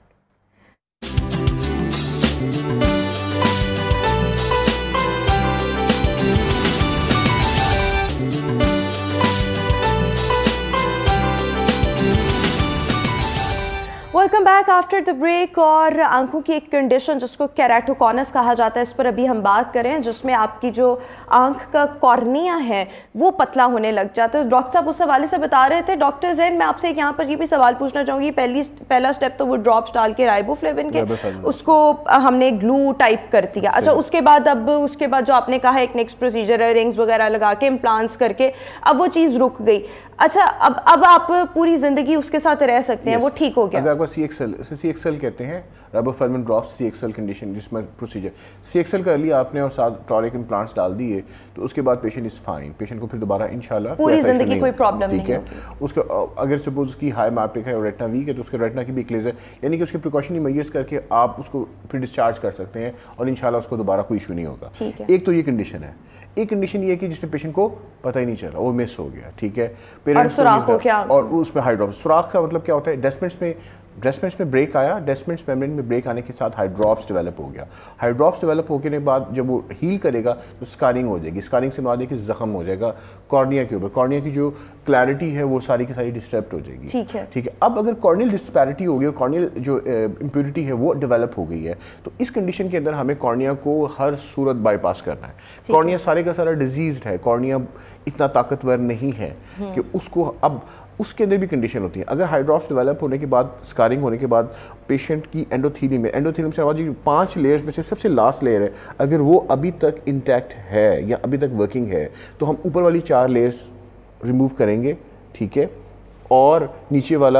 Welcome back after the break. और आंखों की एक कंडीशन जिसको केराटोकॉनस कहा जाता है, इस पर अभी हम बात करें, जिसमें आपकी जो आंख का कॉर्निया है वो पतला होने लग जाता है। डॉक्टर साहब उस हवाले से बता रहे थे। डॉक्टर जैन, मैं आपसे यहाँ पर ये भी सवाल पूछना चाहूँगी, पहला स्टेप तो वो ड्रॉप्स डाल के राइबोफ्लेविन के उसको हमने ग्लू टाइप कर दिया। अच्छा, उसके बाद जो आपने कहा एक नेक्स्ट प्रोसीजर है, रिंग्स वगैरह लगा के इम्प्लांट्स करके, अब वो चीज़ रुक गई। अच्छा, अब आप पूरी ज़िंदगी उसके साथ रह सकते हैं, वो ठीक हो गया। CXL कहते हैं, राइबोफ्लेविन ड्रॉप्स, CXL कंडीशन जिसमें प्रोसीजर CXL कर लिया आपने और साथ टॉरिक इम्प्लांट्स डाल दिए, तो उसके बाद पेशेंट इज़ फाइन। पेशेंट को फिर दोबारा इंशाल्लाह पूरी ज़िंदगी कोई प्रॉब्लम नहीं है। उसका अगर सपोज उसकी हाई मार्पिक है और रेटिना वीक है, तो उसके रेटिना की भी क्लेजर, यानी कि उसके प्रिकॉशनरी मेजर्स करके आप उसको फिर डिस्चार्ज कर सकते हैं और इंशाल्लाह उसको दोबारा कोई इशू नहीं होगा। एक तो ये कंडीशन है। एक कंडीशन ये है कि जिसमें पेशेंट को पता ही नहीं चला, वो मिस हो गया, ठीक है। पेरेंट्स और उसमें हाइड्रॉप, सुराख का मतलब क्या होता है, डेस्मेंट्स में ब्रेक आया, डेस्मेंट्स मेम्ब्रेन में ब्रेक आने के साथ हाइड्रॉप्स डेवलप हो गया। हाइड्रॉप्स डेवलप होने के बाद जब वो हील करेगा तो स्कारिंग हो जाएगी। स्कारिंग से मुराद है कि जख्म हो जाएगा कॉर्निया के ऊपर, कॉर्निया की जो क्लैरिटी है वो सारी की सारी डिस्टर्ब हो जाएगी, ठीक है। अब अगर कॉर्नियल डिस्पैरिटी हो गई, कॉर्नियल जो इम्प्योरिटी है वो डेवलप हो गई है, तो इस कंडीशन के अंदर हमें कॉर्निया को हर सूरत बाईपास करना है। कॉर्निया सारे का सारा डिजीज्ड है, कॉर्निया इतना ताकतवर नहीं है कि उसको, अब उसके अंदर भी कंडीशन होती है। अगर हाइड्रॉप्स डेवलप होने के बाद, स्कारिंग होने के बाद पेशेंट की एंडोथेलियम से आवाज़ जो 5 लेयर्स में से सबसे लास्ट लेयर है, अगर वो अभी तक इंटैक्ट है या अभी तक वर्किंग है, तो हम ऊपर वाली 4 लेयर्स रिमूव करेंगे, ठीक है, और नीचे वाला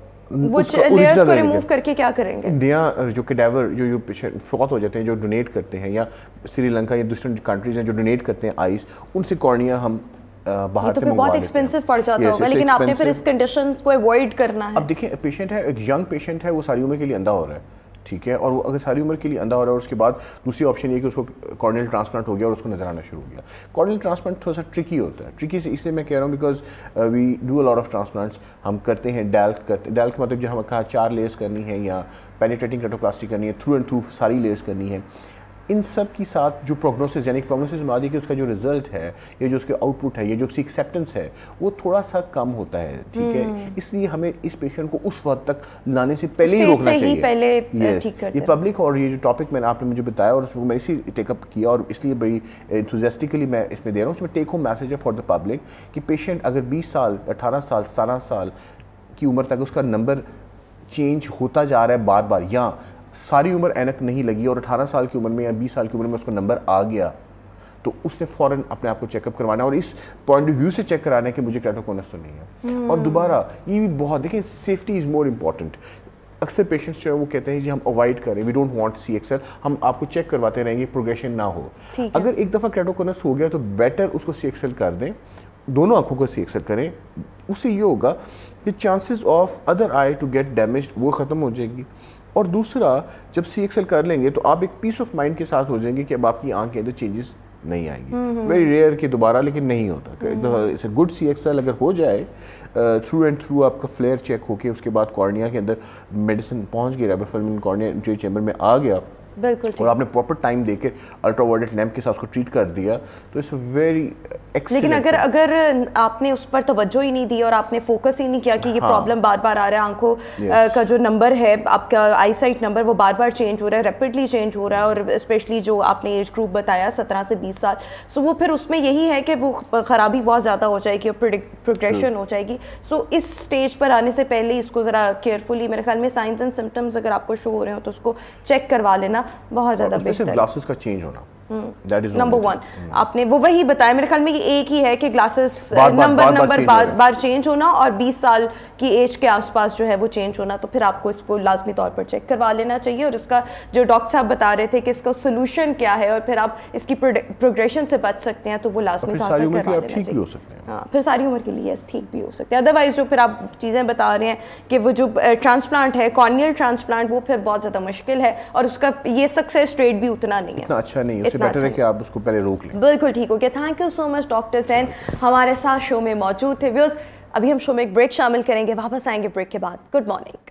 लेयर्स को रिमूव करके क्या करेंगे? नया जो कैडेवर जो पेशेंट फौत हो जाते हैं, जो डोनेट करते हैं, या श्रीलंका या दूसरे कंट्रीज हैं जो डोनेट करते हैं आइस, उनसे कॉर्निया हम बाहर से बहुत एक्सपेंसिव पड़ जाता होगा, लेकिन आपने फिर इस कंडीशन को अवॉइड करना है। अब देखिए, पेशेंट है, एक यंग पेशेंट है, वो सारी उम्र के लिए अंधा हो रहा है, ठीक है, और वो अगर सारी उम्र के लिए अंधा हो रहा है और उसके बाद दूसरी ऑप्शन ये कि उसको कॉर्नियल ट्रांसप्लांट हो गया और उसको नजर आना शुरू हो गया। कॉर्नियल ट्रांसप्लांट थोड़ा सा ट्रिकी होता है। ट्रिकी इसलिए मैं कह रहा हूँ because we do a lot of transplants. हम करते हैं डैल्क का मतलब जो हम कहा 4 लेयर्स करनी है या पेनिट्रेटिंग केराटोप्लास्टी करनी है, थ्रू एंड थ्रू सारी लेयर्स करनी है। इन सब की साथ जो प्रोग्नोसिस, यानी प्रोग्नोसिस में आदि कि उसका जो रिजल्ट है, ये जो उसके आउटपुट है, ये जो उसकी एक्सेप्टेंस है, वो थोड़ा सा कम होता है, ठीक है। इसलिए हमें इस पेशेंट को उस वक्त तक लाने से पहले ही रोकना चाहिए। ये पब्लिक और ये जो टॉपिक मैंने आपने मुझे बताया और उसको मैं इसी टेकअप किया और इसलिए बड़ी एंथुसियास्टिकली मैं इसमें दे रहा हूँ। उसमें टेक होम मैसेज है फॉर द पब्लिक कि पेशेंट अगर 20 साल, 18 साल, 17 साल की उम्र तक उसका नंबर चेंज होता जा रहा है बार बार, या सारी उम्र ऐनक नहीं लगी और 18 साल की उम्र में या 20 साल की उम्र में उसको नंबर आ गया, तो उसने फ़ौरन अपने आप को चेकअप करवाना और इस पॉइंट ऑफ व्यू से चेक कराना है कि मुझे केराटोकोनस तो नहीं है। और दोबारा ये भी बहुत, देखिए, सेफ्टी इज़ मोर इम्पॉर्टेंट। अक्सर पेशेंट्स जो है वो कहते हैं जी हम अवॉइड करें, वी डोंट वांट CXL, हम आपको चेक करवाते रहेंगे, प्रोग्रेशन ना हो। अगर एक दफ़ा केराटोकोनस हो गया तो बेटर उसको CXL कर दें, दोनों आंखों को CXL करें। उससे ये होगा कि chances of other eye to get damage वो ख़त्म हो जाएगी। और दूसरा, जब CXL कर लेंगे तो आप एक पीस ऑफ माइंड के साथ हो जाएंगे कि अब आपकी आंख के अंदर चेंजेस नहीं आएंगी। वेरी रेयर कि दोबारा, लेकिन नहीं होता। इट्स अ गुड CXL अगर हो जाए, थ्रू एंड थ्रू आपका फ्लेयर चेक होके उसके बाद कॉर्निया के अंदर मेडिसिन पहुंच गई, राइबोफ्लेविन कॉर्निया इंटीरियर चैम्बर में आ गया, बिल्कुल और आपने प्रॉपर टाइम देकर अल्ट्रावायलेट लैंप के साथ उसको ट्रीट कर दिया तो इट्स वेरी लेकिन अगर आपने उस पर तवज्जो ही नहीं दी और आपने फोकस ही नहीं किया कि ये प्रॉब्लम बार बार आ रहा है, आंखों का जो नंबर है आपका आई साइट नंबर वो बार बार चेंज हो रहा है, रैपिडली चेंज हो रहा है, और स्पेशली जो आपने एज ग्रुप बताया 17 से 20 साल, सो वो फिर उसमें यही है कि वो ख़राबी बहुत ज़्यादा हो जाएगी और प्रोग्रेशन हो जाएगी। सो इस स्टेज पर आने से पहले इसको ज़रा केयरफुली, मेरे ख्याल में साइंस एंड सिम्टम्स अगर आपको शो हो रहे हो तो उसको चेक करवा लेना बहुत ज़्यादा बेहतर है। ग्लासेस का चेंज होना नंबर 1 आपने वो वही बताया, मेरे ख्याल में ये एक ही है कि ग्लासेस नंबर बार चेंज होना और 20 साल की एज के आसपास जो है वो चेंज होना, तो फिर आपको इसको लाजमी तौर पर चेक करवा लेना चाहिए। और इसका जो डॉक्टर साहब बता रहे थे कि इसका सोल्यूशन क्या है और फिर आप इसकी प्रोग्रेशन से बच सकते हैं, तो वो लाजमी तौर पर करवा लेना चाहिए। हाँ, फिर सारी उम्र के लिए ठीक भी हो सकते हैं। अदरवाइज जो फिर आप चीज़ें बता रहे हैं कि वो जो ट्रांसप्लांट है, कॉर्नियल ट्रांसप्लांट, वो फिर बहुत ज़्यादा मुश्किल है और उसका ये सक्सेस रेट भी उतना नहीं है, अच्छा नहीं है, बेटर है कि आप उसको पहले रोक लें। बिल्कुल ठीक हो गया। Thank you so much doctor Sain, हमारे साथ शो में मौजूद थे। व्यूअर्स, अभी हम शो में एक ब्रेक शामिल करेंगे, वापस आएंगे ब्रेक के बाद। Good morning.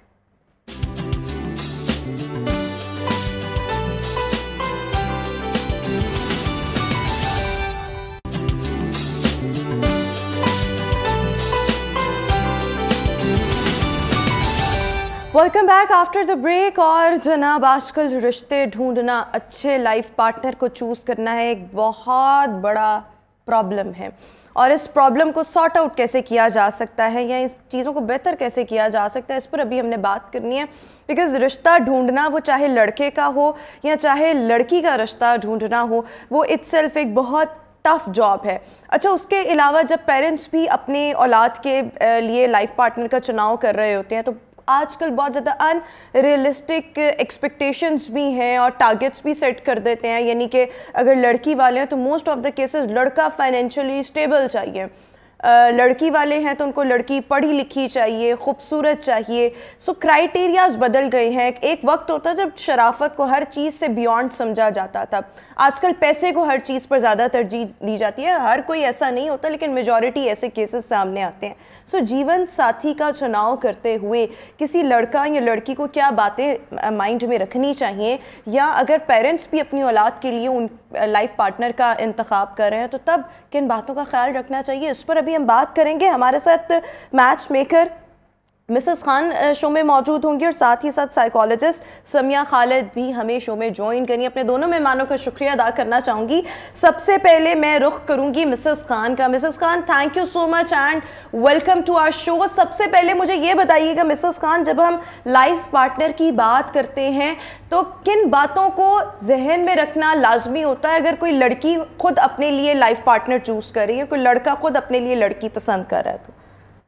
Welcome back after the break. और जनाब, आजकल रिश्ते ढूंढना, अच्छे लाइफ पार्टनर को चूज़ करना है एक बहुत बड़ा प्रॉब्लम है, और इस प्रॉब्लम को सॉर्ट आउट कैसे किया जा सकता है या इस चीज़ों को बेहतर कैसे किया जा सकता है, इस पर अभी हमने बात करनी है। बिकॉज़ रिश्ता ढूंढना, वो चाहे लड़के का हो या चाहे लड़की का रिश्ता ढूंढना हो, वो इटसेल्फ एक बहुत टफ जॉब है। अच्छा, उसके अलावा जब पेरेंट्स भी अपनी औलाद के लिए लाइफ पार्टनर का चुनाव कर रहे होते हैं तो आजकल बहुत ज़्यादा अनरियलिस्टिक एक्सपेक्टेशंस भी हैं और टारगेट्स भी सेट कर देते हैं। यानी कि अगर लड़की वाले हैं तो मोस्ट ऑफ द केसेस लड़का फाइनेंशियली स्टेबल चाहिए, लड़की वाले हैं तो उनको लड़की पढ़ी लिखी चाहिए, खूबसूरत चाहिए। सो क्राइटेरियाज बदल गए हैं। एक वक्त होता जब शराफत को हर चीज़ से बियॉन्ड समझा जाता था, आजकल पैसे को हर चीज़ पर ज़्यादा तरजीह दी जाती है। हर कोई ऐसा नहीं होता, लेकिन मेजॉरिटी ऐसे केसेस सामने आते हैं। सो जीवन साथी का चुनाव करते हुए किसी लड़का या लड़की को क्या बातें माइंड में रखनी चाहिए, या अगर पेरेंट्स भी अपनी औलाद के लिए उन लाइफ पार्टनर का इंतखाब कर रहे हैं तो तब किन बातों का ख्याल रखना चाहिए, इस पर अभी हम बात करेंगे। हमारे साथ match maker Mrs Khan show में मौजूद होंगी और साथ ही साथ साइकोलॉजिस्ट समिया खालिद भी हमें शो में ज्वाइन करेंगी। अपने दोनों मेहमानों का शुक्रिया अदा करना चाहूँगी। सबसे पहले मैं रुख करूँगी मिसेस खान का। Mrs Khan, thank you so much and welcome to our show. सबसे पहले मुझे ये बताइएगा मिसेस खान, जब हम लाइफ पार्टनर की बात करते हैं तो किन बातों को जहन में रखना लाजमी होता है अगर कोई लड़की खुद अपने लिए लाइफ पार्टनर चूज़ कर रही है, कोई लड़का खुद अपने लिए लड़की पसंद कर रहा है? तो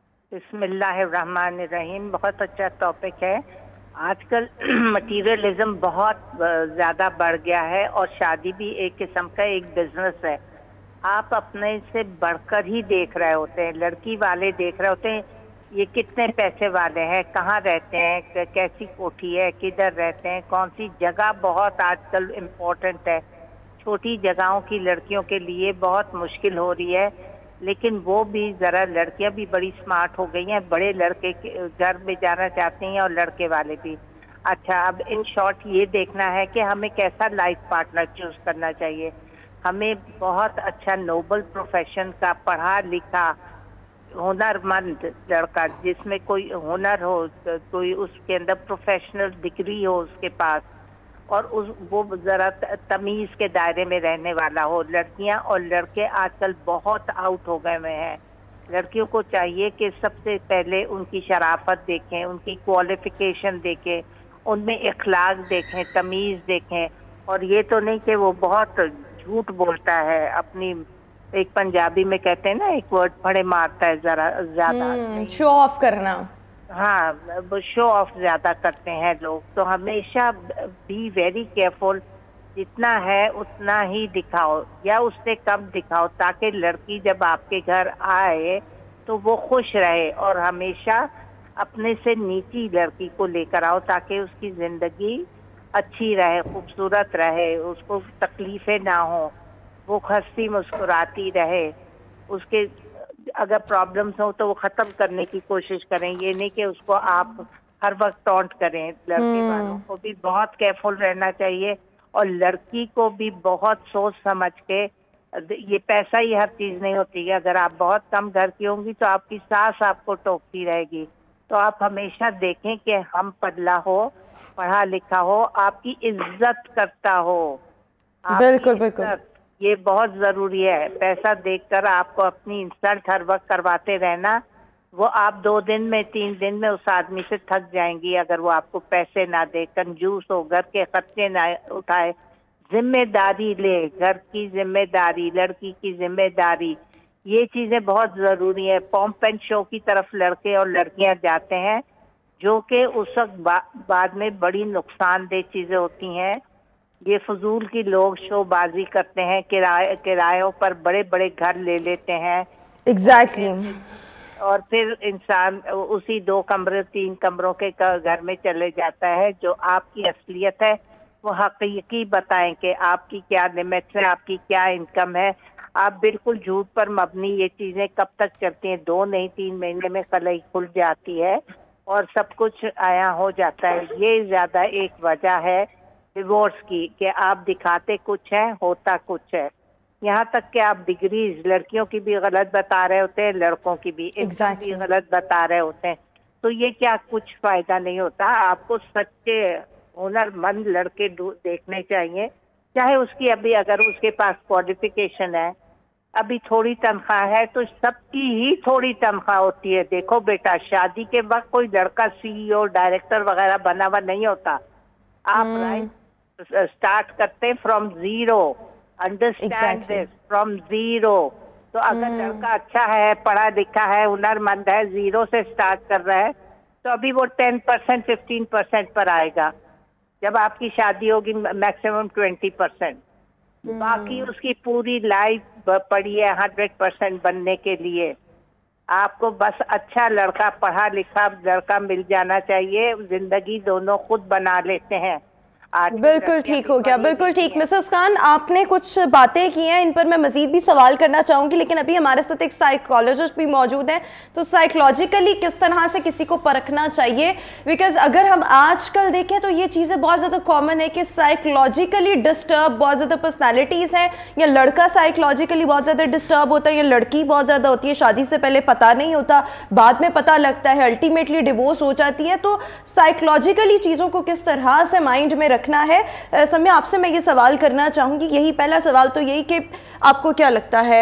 बिस्मिल्लाहिर्रहमानिर्रहीम, बहुत अच्छा टॉपिक है। आजकल मटीरियलिज्म बहुत ज़्यादा बढ़ गया है और शादी भी एक किस्म का एक बिजनेस है। आप अपने से बढ़कर ही देख रहे होते हैं, लड़की वाले देख रहे होते हैं ये कितने पैसे वाले हैं, कहाँ रहते हैं, कैसी कोठी है, किधर रहते हैं, कौन सी जगह बहुत आजकल इम्पोर्टेंट है। छोटी जगहों की लड़कियों के लिए बहुत मुश्किल हो रही है, लेकिन वो भी ज़रा, लड़कियां भी बड़ी स्मार्ट हो गई हैं, बड़े लड़के के घर में जाना चाहती हैं और लड़के वाले भी। अच्छा, अब इन शॉर्ट ये देखना है कि हमें कैसा लाइफ पार्टनर चूज करना चाहिए। हमें बहुत अच्छा नोबल प्रोफेशन का, पढ़ा लिखा, हुनरमंद लड़का, जिसमें कोई हुनर हो, कोई उसके अंदर प्रोफेशनल डिग्री हो उसके पास, और वो ज़रा तमीज़ के दायरे में रहने वाला हो। लड़कियां और लड़के आजकल बहुत आउट हो गए हुए हैं। लड़कियों को चाहिए कि सबसे पहले उनकी शराफत देखें, उनकी क्वालिफिकेशन देखें, उनमें इखलाक देखें, तमीज़ देखें, और ये तो नहीं कि वो बहुत झूठ बोलता है अपनी, एक पंजाबी में कहते हैं ना, एक वर्ड फड़े मारता है ज़रा ज़्यादा, शो ऑफ करना। हाँ, वो शो ऑफ ज्यादा करते हैं लोग। तो हमेशा बी वेरी केयरफुल, जितना है उतना ही दिखाओ या उससे कम दिखाओ, ताकि लड़की जब आपके घर आए तो वो खुश रहे। और हमेशा अपने से नीची लड़की को लेकर आओ ताकि उसकी जिंदगी अच्छी रहे, खूबसूरत रहे, उसको तकलीफें ना हो, वो हंसती मुस्कुराती रहे। उसके अगर प्रॉब्लम्स हो तो वो ख़त्म करने की कोशिश करें, ये नहीं कि उसको आप हर वक्त टॉन्ट करें। लड़के वालों को भी बहुत केयरफुल रहना चाहिए और लड़की को भी बहुत सोच समझ के, ये पैसा ही हर चीज नहीं होती है। अगर आप बहुत कम घर की होंगी तो आपकी सास आपको टोकती रहेगी। तो आप हमेशा देखें कि हम पढ़ा हो, पढ़ा लिखा हो, आपकी इज्जत करता हो। बिल्कुल बिल्कुल, ये बहुत जरूरी है। पैसा देखकर आपको अपनी इंसल्ट हर वक्त करवाते रहना, वो आप 2 दिन में 3 दिन में उस आदमी से थक जाएंगी अगर वो आपको पैसे ना दे, कंजूस हो, घर के खर्चे ना उठाए। जिम्मेदारी ले, घर की जिम्मेदारी, लड़की की जिम्मेदारी, ये चीजें बहुत जरूरी है। पॉम्प एंड शो की तरफ लड़के और लड़कियां जाते हैं जो कि उस वक्त बाद में बड़ी नुकसानदेह चीजें होती हैं। ये फजूल की लोग शोबाजी करते हैं, किरायों पर बड़े बड़े घर ले लेते हैं। एग्जैक्टली। और फिर इंसान उसी 2 कमरे 3 कमरों के घर में चले जाता है। जो आपकी असलियत है वो हकीकी बताएं कि आपकी क्या लिमिट्स है, आपकी क्या इनकम है। आप बिल्कुल झूठ पर मबनी ये चीजें कब तक चलती हैं? 2 नहीं 3 महीने में कलई खुल जाती है और सब कुछ आया हो जाता है। ये ज्यादा एक वजह है डिवोर्स की कि आप दिखाते कुछ है, होता कुछ है। यहाँ तक कि आप डिग्रीज लड़कियों की भी गलत बता रहे होते हैं, लड़कों की भी भी गलत बता रहे होते हैं। तो ये क्या कुछ फायदा नहीं होता। आपको सच्चे हुनरमंद लड़के देखने चाहिए, चाहे उसकी अभी अगर उसके पास क्वालिफिकेशन है, अभी थोड़ी तनख्वाह है तो सबकी ही थोड़ी तनख्वाह होती है। देखो बेटा, शादी के वक्त कोई लड़का CEO डायरेक्टर वगैरह बना हुआ नहीं होता। आप स्टार्ट करते from zero, understand this, from zero. तो अगर लड़का अच्छा है, पढ़ा लिखा है, हुनरमंद है, 0 से स्टार्ट कर रहा है तो अभी वो 10% 15% पर आएगा। जब आपकी शादी होगी मैक्सिमम 20%। बाकी उसकी पूरी लाइफ पड़ी है 100% बनने के लिए। आपको बस अच्छा लड़का, पढ़ा लिखा लड़का मिल जाना चाहिए। जिंदगी दोनों खुद बना लेते हैं। बिल्कुल ठीक हो गया, बिल्कुल ठीक। मिसेस खान, आपने कुछ बातें की हैं, इन पर मैं मजीद भी सवाल करना चाहूँगी, लेकिन अभी हमारे साथ एक साइकोलॉजिस्ट भी मौजूद हैं। तो साइकोलॉजिकली किस तरह से किसी को परखना चाहिए? बिकॉज अगर हम आजकल देखें तो ये चीज़ें बहुत ज़्यादा कॉमन है कि साइकोलॉजिकली डिस्टर्ब बहुत ज़्यादा पर्सनैलिटीज़ हैं, या लड़का साइकोलॉजिकली बहुत ज़्यादा डिस्टर्ब होता है, या लड़की बहुत ज़्यादा होती है, शादी से पहले पता नहीं होता, बाद में पता लगता है, अल्टीमेटली डिवोर्स हो जाती है। तो साइकोलॉजिकली चीज़ों को किस तरह से माइंड में रखना है? समय आपसे मैं ये सवाल करना चाहूंगी, यही पहला सवाल तो यही कि आपको क्या लगता है,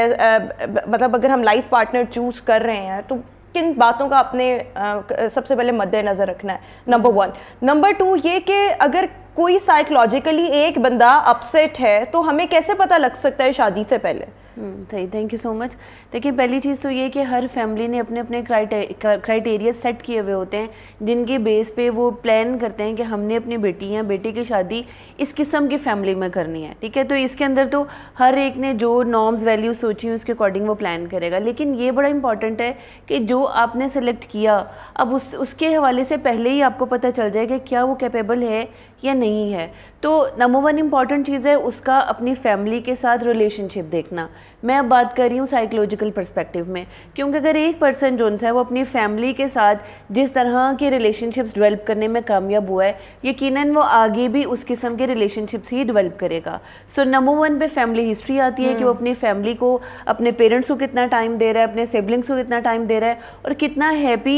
मतलब अगर हम लाइफ पार्टनर चूज कर रहे हैं तो किन बातों का अपने सबसे पहले मद्देनजर रखना है? नंबर 1। नंबर 2 ये कि अगर कोई साइकोलॉजिकली एक बंदा अपसेट है तो हमें कैसे पता लग सकता है शादी से पहले? सही, थैंक यू सो मच। देखिए, पहली चीज़ तो ये कि हर फैमिली ने अपने अपने क्राइटेरिया सेट किए हुए होते हैं, जिनके बेस पे वो प्लान करते हैं कि हमने अपनी बेटी या बेटे की शादी इस किस्म की फैमिली में करनी है। ठीक है, तो इसके अंदर तो हर एक ने जो नॉर्म्स वैल्यूज सोची हैं उसके अकॉर्डिंग वो प्लान करेगा। लेकिन ये बड़ा इंपॉर्टेंट है कि जो आपने सेलेक्ट किया, अब उसके हवाले से पहले ही आपको पता चल जाए कि क्या वो कैपेबल है या नहीं है। तो नंबर 1 इम्पॉर्टेंट चीज़ है उसका अपनी फैमिली के साथ रिलेशनशिप देखना। मैं अब बात कर रही हूँ साइकोलॉजिकल पर्सपेक्टिव में, क्योंकि अगर एक पर्सन जो है वो अपनी फैमिली के साथ जिस तरह के रिलेशनशिप्स डेवलप करने में कामयाब हुआ है, यकीनन वो आगे भी उस किस्म के रिलेशनशिप्स ही डेवलप करेगा। सो नंबर 1 पे फैमिली हिस्ट्री आती है कि वो अपनी फैमिली को, अपने पेरेंट्स को कितना टाइम दे रहा है, अपने सिबलिंग्स को कितना टाइम दे रहा है, और कितना हैप्पी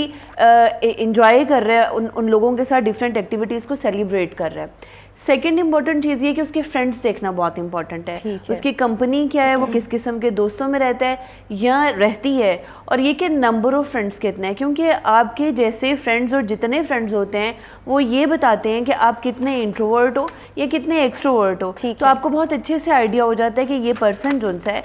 इंजॉय कर रहा है उन लोगों के साथ डिफरेंट एक्टिविटीज़ को सेलिब्रेट कर रहा है। सेकेंड इंपॉर्टेंट चीज़ ये कि उसके फ्रेंड्स देखना बहुत इंपॉर्टेंट है। उसकी कंपनी क्या है, वो किस किस्म के दोस्तों में रहता है या रहती है, और ये कि नंबर ऑफ फ्रेंड्स कितने हैं, क्योंकि आपके जैसे फ्रेंड्स और जितने फ्रेंड्स होते हैं वो ये बताते हैं कि आप कितने इंट्रोवर्ट हो या कितने एक्सट्रोवर्ट हो। तो आपको बहुत अच्छे से आइडिया हो जाता है कि ये पर्सन जो है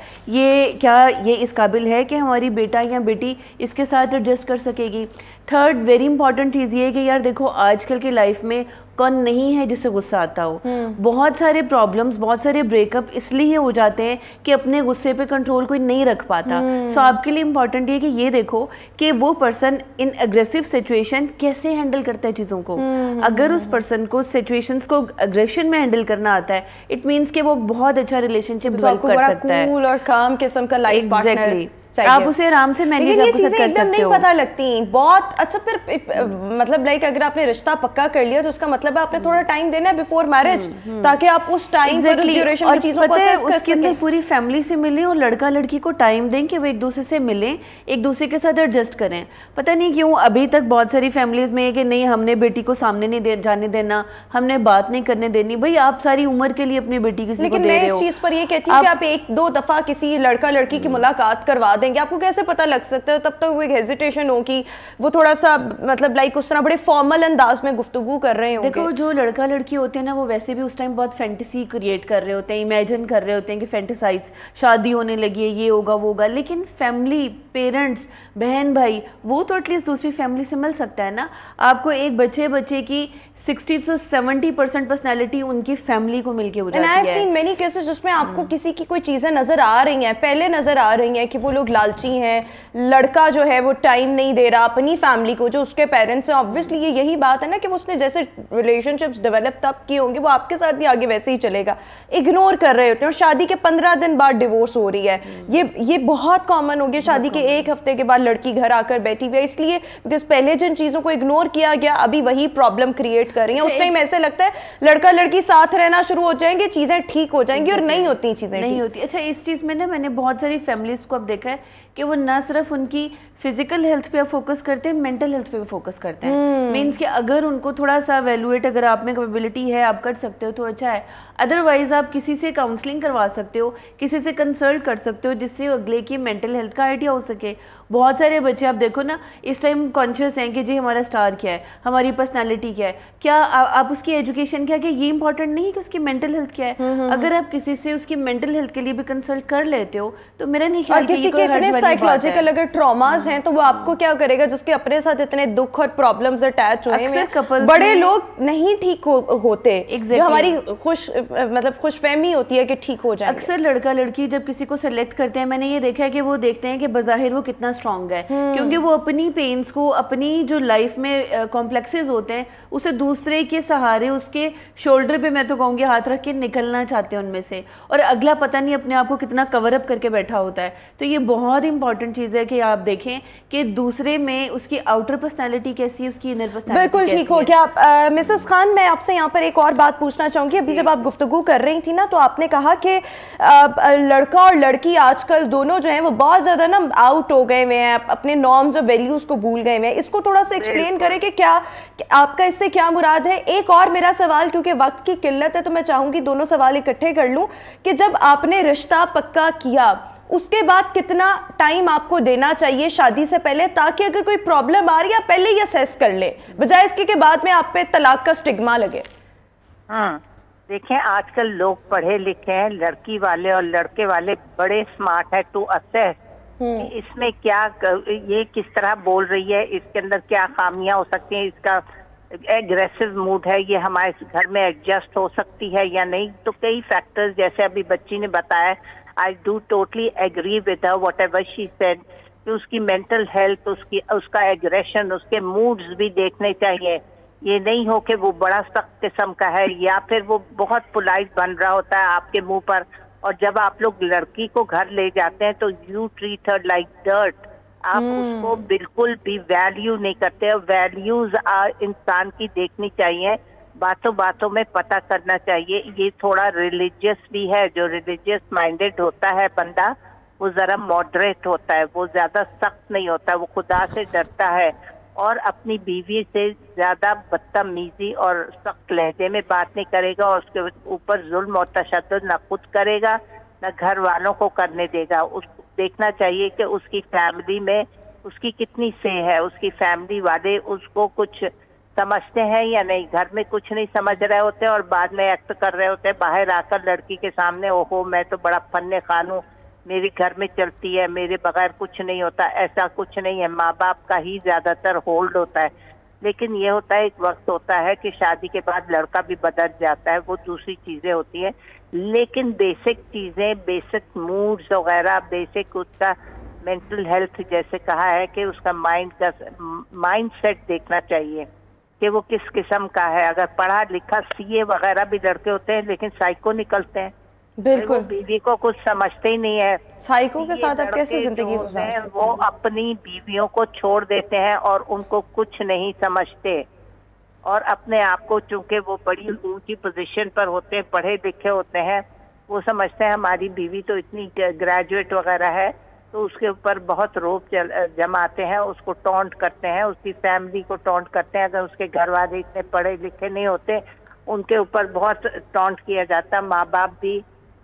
ये इस काबिल है कि हमारी बेटा या बेटी इसके साथ एडजस्ट कर सकेगी। थर्ड वेरी इंपॉर्टेंट चीज़ ये है कि यार देखो, आजकल की लाइफ में कौन नहीं है जिससे गुस्सा आता हो। बहुत सारे प्रॉब्लम्स, बहुत सारे ब्रेकअप इसलिए हो जाते हैं कि अपने गुस्से पे कंट्रोल कोई नहीं रख पाता। सो आपके लिए इंपॉर्टेंट ये कि ये देखो कि वो पर्सन इन एग्रेसिव सिचुएशन कैसे हैंडल करता है चीज़ों को। अगर उस पर्सन को सिचुएशंस को एग्रेशन में हैंडल करना आता है, इट मीन्स कि वो बहुत अच्छा रिलेशनशिप डेवलप कर सकता है। कूल और काम किस्म का लाइफ पार्टनर चाहिए। आप उसे आराम से मैनेज लेकिन ये चीजें कर एकदम नहीं हो। पता लगती बहुत। अच्छा फिर मतलब लाइक अगर आपने रिश्ता पक्का कर लिया तो उसका मतलब है आपने थोड़ा टाइम देना है बिफोर मैरिज, ताकि आप उस टाइम पर उस ड्यूरेशन में चीजों को असेस कर सकें। पूरी फैमिली से मिलें और लड़का लड़की को टाइम दें कि वो एक दूसरे से मिलें, एक दूसरे के साथ एडजस्ट करें। पता नहीं क्यों अभी तक बहुत सारी फैमिलीज में है कि नहीं हमने बेटी को सामने नहीं जाने देना, हमने बात नहीं करने देनी। भाई आप सारी उम्र के लिए अपनी बेटी किसी को दे रहे हो। लेकिन मैं इस चीज पर ये कहती हूँ कि आप एक दो दफा किसी लड़का लड़की की मुलाकात करवा देंगे, आपको कैसे पता लग सकता है? तब तक वो एक हेजिटेशन होगी, वो थोड़ा सा मतलब लाइक उस तरह बड़े फॉर्मल अंदाज में गुफ्तगू कर रहे होंगे। देखो जो लड़का लड़की होते हैं ना वो वैसे भी उस टाइम बहुत फैंटेसी क्रिएट कर रहे होते हैं, इमेजिन कर रहे होते हैं कि फैंटेसाइज शादी होने लगी है, ये होगा वो होगा। लेकिन फैमिली, पेरेंट्स, बहन भाई, वो तो एटलीस्ट दूसरी फैमिली से मिल सकता है ना। आपको एक बच्चे की 60 से 70% पर्सनैलिटी उनकी फैमिली को मिलके हो जाती है। And I've seen many cases जिसमें आपको किसी की कोई चीज़ें नज़र आ रही हैं, पहले नज़र आ रही हैं कि वो लोग लालची हैं, लड़का जो है वो टाइम नहीं दे रहा अपनी फैमिली को, जो उसके पेरेंट्स हैं। ऑब्वियसली ये यही बात है ना कि उसने जैसे रिलेशनशिप्स डेवलप तब किए होंगे वो आपके साथ भी आगे वैसे ही चलेगा। इग्नोर कर रहे होते हैं और शादी के 15 दिन बाद डिवोर्स हो रही है। ये बहुत कॉमन हो गया। शादी के एक हफ्ते के बाद लड़की घर आकर बैठी हुई है, इसलिए बिकॉज पहले जिन चीज़ों को इग्नोर किया गया अभी वही प्रॉब्लम क्रिएट कर रही है। उस टाइम ऐसे लगता है लड़का लड़की साथ रहना शुरू हो जाएंगे, चीज़ें ठीक हो जाएंगी, और नहीं होती चीज़ें, नहीं होती। अच्छा इस चीज़ में ना मैंने बहुत सारी फैमिलीज को अब देखा है कि वो ना सिर्फ उनकी फिजिकल हेल्थ पे फोकस करते हैं, मेंटल हेल्थ पे भी फोकस करते हैं। मींस कि अगर उनको थोड़ा सा वैल्यूएट अगर आप में कैपेबिलिटी है आप कर सकते हो तो अच्छा है, अदरवाइज आप किसी से काउंसलिंग करवा सकते हो, किसी से कंसल्ट कर सकते हो जिससे अगले की मेंटल हेल्थ का आइडिया हो सके। बहुत सारे बच्चे आप देखो ना इस टाइम कॉन्शियस हैं कि जी हमारा स्टार क्या है, हमारी पर्सनैलिटी क्या है, क्या आप उसकी एजुकेशन क्या है, ये इंपॉर्टेंट नहीं है कि उसकी मेंटल हेल्थ क्या है। अगर आप किसी से उसकी मेंटल हेल्थ के लिए भी कंसल्ट कर लेते हो तो मेरा नहीं ख्याल किसी के इतने साइकोलॉजिकल अगर ट्रॉमास हैं तो वो आपको क्या करेगा, जिसके अपने साथ इतने दुख और प्रॉब्लम्स अटैच हुए हैं। बड़े लोग नहीं ठीक होते, जो हमारी खुशफहमी होती है कि ठीक हो जाए। अक्सर लड़का लड़की जब किसी को सेलेक्ट करते हैं, मैंने ये देखा है कि वो देखते हैं कि बज़ाहिर वो कितना स्ट्रांग है, क्योंकि वो अपनी पेन्स को, अपनी जो लाइफ में कॉम्प्लेक्सेस होते हैं उसे दूसरे के सहारे, उसके शोल्डर पे मैं तो कहूँगी हाथ रख के निकलना चाहते हैं उनमें से, और अगला पता नहीं अपने आप को कितना कवर अप करके बैठा होता है। तो ये बहुत इंपॉर्टेंट चीज़ है कि आप देखें कि दूसरे में उसकी आउटर पर्सनैलिटी कैसी है, उसकी इनर पर्सनैलिटी बिल्कुल ठीक हो गया। मिसेस खान, मैं आपसे यहाँ पर एक और बात पूछना चाहूँगी। अभी जब आप गुफ्तगू कर रही थी ना तो आपने कहा कि लड़का और लड़की आजकल दोनों जो हैं वो बहुत ज़्यादा ना आउट हो गए हुए हैं, अपने नॉर्म्स और वैल्यूज़ को भूल गए हुए हैं। इसको थोड़ा सा एक्सप्लेन करें कि क्या आपका इससे क्या मुराद है। एक और मेरा सवाल, क्योंकि वक्त की किल्लत है तो मैं चाहूँगी दोनों सवाल इकट्ठे कर लूँ, कि जब आपने रिश्ता पक्का किया उसके बाद कितना टाइम आपको देना चाहिए शादी से पहले, ताकि अगर कोई प्रॉब्लम आ रही है पहले ही असेस कर ले, बजाय इसके के बाद में आप पे तलाक का स्टिग्मा लगे। देखें आजकल लोग पढ़े लिखे हैं, लड़की वाले और लड़के वाले बड़े स्मार्ट है टू असेस इसमें क्या, ये किस तरह बोल रही है, इसके अंदर क्या खामियां हो सकती हैं, इसका एग्रेसिव मूड है, ये हमारे घर में एडजस्ट हो सकती है या नहीं। तो कई फैक्टर्स, जैसे अभी बच्ची ने बताया, I do totally agree with her whatever she said, कि उसकी मेंटल हेल्थ, उसका एग्रेशन, उसके मूड्स भी देखने चाहिए। ये नहीं हो कि वो बड़ा सख्त किस्म का है या फिर वो बहुत पोलाइट बन रहा होता है आपके मुंह पर, और जब आप लोग लड़की को घर ले जाते हैं तो you treat her like dirt, आप उसको बिल्कुल भी वैल्यू नहीं करते। वैल्यूज इंसान की देखनी चाहिए, बातों बातों में पता करना चाहिए। ये थोड़ा रिलीजियस भी है, जो रिलीजियस माइंडेड होता है बंदा वो जरा मॉडरेट होता है, वो ज्यादा सख्त नहीं होता, वो खुदा से डरता है और अपनी बीवी से ज्यादा बदतमीजी और सख्त लहजे में बात नहीं करेगा, और उसके ऊपर जुल्म और तशद्दुद न खुद करेगा न घर वालों को करने देगा। उसको देखना चाहिए कि उसकी फैमिली में उसकी कितनी से है, उसकी फैमिली वाले उसको कुछ समझते हैं या नहीं। घर में कुछ नहीं समझ रहे होते और बाद में एक्ट कर रहे होते हैं, बाहर आकर लड़की के सामने ओहो मैं तो बड़ा फन्ने खान हूँ, मेरी घर में चलती है, मेरे बगैर कुछ नहीं होता। ऐसा कुछ नहीं है, माँ बाप का ही ज्यादातर होल्ड होता है। लेकिन ये होता है, एक वक्त होता है कि शादी के बाद लड़का भी बदल जाता है, वो दूसरी चीजें होती है। लेकिन बेसिक चीजें, बेसिक मूड्स वगैरह, बेसिक उसका मेंटल हेल्थ, जैसे कहा है कि उसका माइंड सेट देखना चाहिए कि वो किस किस्म का है। अगर पढ़ा लिखा सीए वगैरह भी लड़के होते हैं लेकिन साइको निकलते हैं, बिल्कुल, बीवी को कुछ समझते ही नहीं है। साइको के साथ अब कैसे लड़के जिंदगी जो गुजार हैं, सकते वो अपनी बीवियों को छोड़ देते हैं और उनको कुछ नहीं समझते, और अपने आप को, चूंकि वो बड़ी ऊंची पोजीशन पर होते हैं, पढ़े लिखे होते हैं, वो समझते हैं हमारी बीवी तो इतनी ग्रेजुएट वगैरह है, तो उसके ऊपर बहुत रोब जमाते हैं, उसको टॉन्ट करते हैं, उसकी फैमिली को टॉन्ट करते हैं। अगर उसके घर वाले इतने पढ़े लिखे नहीं होते, उनके ऊपर बहुत टॉन्ट किया जाता। माँ बाप भी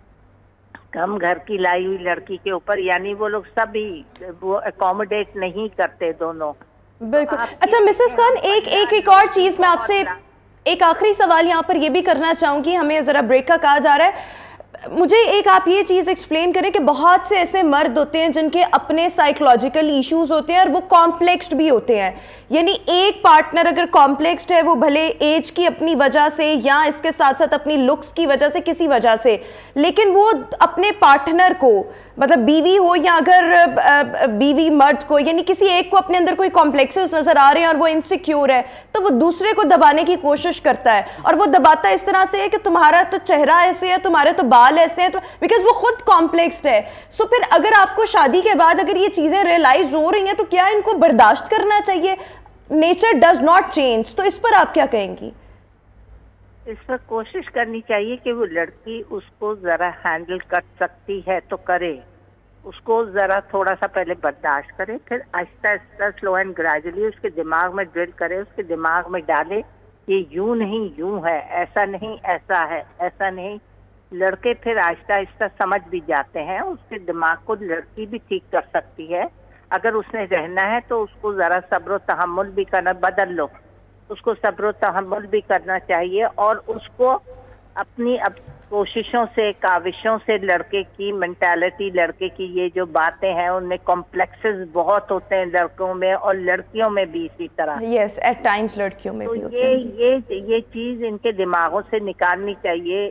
कम घर की लाई हुई लड़की के ऊपर, यानी वो लोग सभी वो अकोमोडेट नहीं करते दोनों। बिल्कुल। अच्छा मिसेस खान, एक और चीज मैं आपसे, एक आखिरी सवाल यहाँ पर ये भी करना चाहूंगी, हमें जरा ब्रेक का कहा जा रहा है। मुझे एक आप ये चीज़ एक्सप्लेन करें कि बहुत से ऐसे मर्द होते हैं जिनके अपने साइकोलॉजिकल इश्यूज होते हैं और वो कॉम्प्लेक्स्ड भी होते हैं, यानी एक पार्टनर अगर कॉम्प्लेक्स्ड है, वो भले एज की अपनी वजह से या इसके साथ साथ अपनी लुक्स की वजह से, किसी वजह से, लेकिन वो अपने पार्टनर को, मतलब बीवी हो या अगर बीवी मर्द को, यानी किसी एक को अपने अंदर कोई कॉम्प्लेक्सेस नजर आ रहे हैं और वो इनसिक्योर है, तो वो दूसरे को दबाने की कोशिश करता है, और वो दबाता इस तरह से है कि तुम्हारा तो चेहरा ऐसे है, तुम्हारे तो बाल ऐसे हैं, तो बिकॉज वो खुद कॉम्प्लेक्स्ड है। सो फिर अगर आपको शादी के बाद अगर ये चीजें रियलाइज हो रही हैं, तो क्या इनको बर्दाश्त करना चाहिए? नेचर डज नॉट चेंज, तो इस पर आप क्या कहेंगी? इस पर कोशिश करनी चाहिए कि वो लड़की उसको जरा हैंडल कर सकती है तो करे, उसको जरा थोड़ा सा पहले बर्दाश्त करे, फिर Aahista Aahista slow and gradually उसके दिमाग में ड्रिल करे, उसके दिमाग में डाले ये यूं नहीं यूं है, ऐसा नहीं ऐसा है, ऐसा नहीं। लड़के फिर आहिस्ता आहिस्ता समझ भी जाते हैं, उसके दिमाग को लड़की भी ठीक कर सकती है। अगर उसने रहना है तो उसको जरा सब्र तहम्मुल भी करना, बदल लो, उसको सब्र तहम्मुल भी करना चाहिए, और उसको अपनी कोशिशों से, काविशों से, लड़के की मेंटालिटी, लड़के की ये जो बातें हैं, उनमें कॉम्प्लेक्सेस बहुत होते हैं लड़कों में और लड़कियों में भी इसी तरह। यस, एट टाइम्स लड़कियों में भी होते हैं। ये चीज इनके दिमागों से निकालनी चाहिए।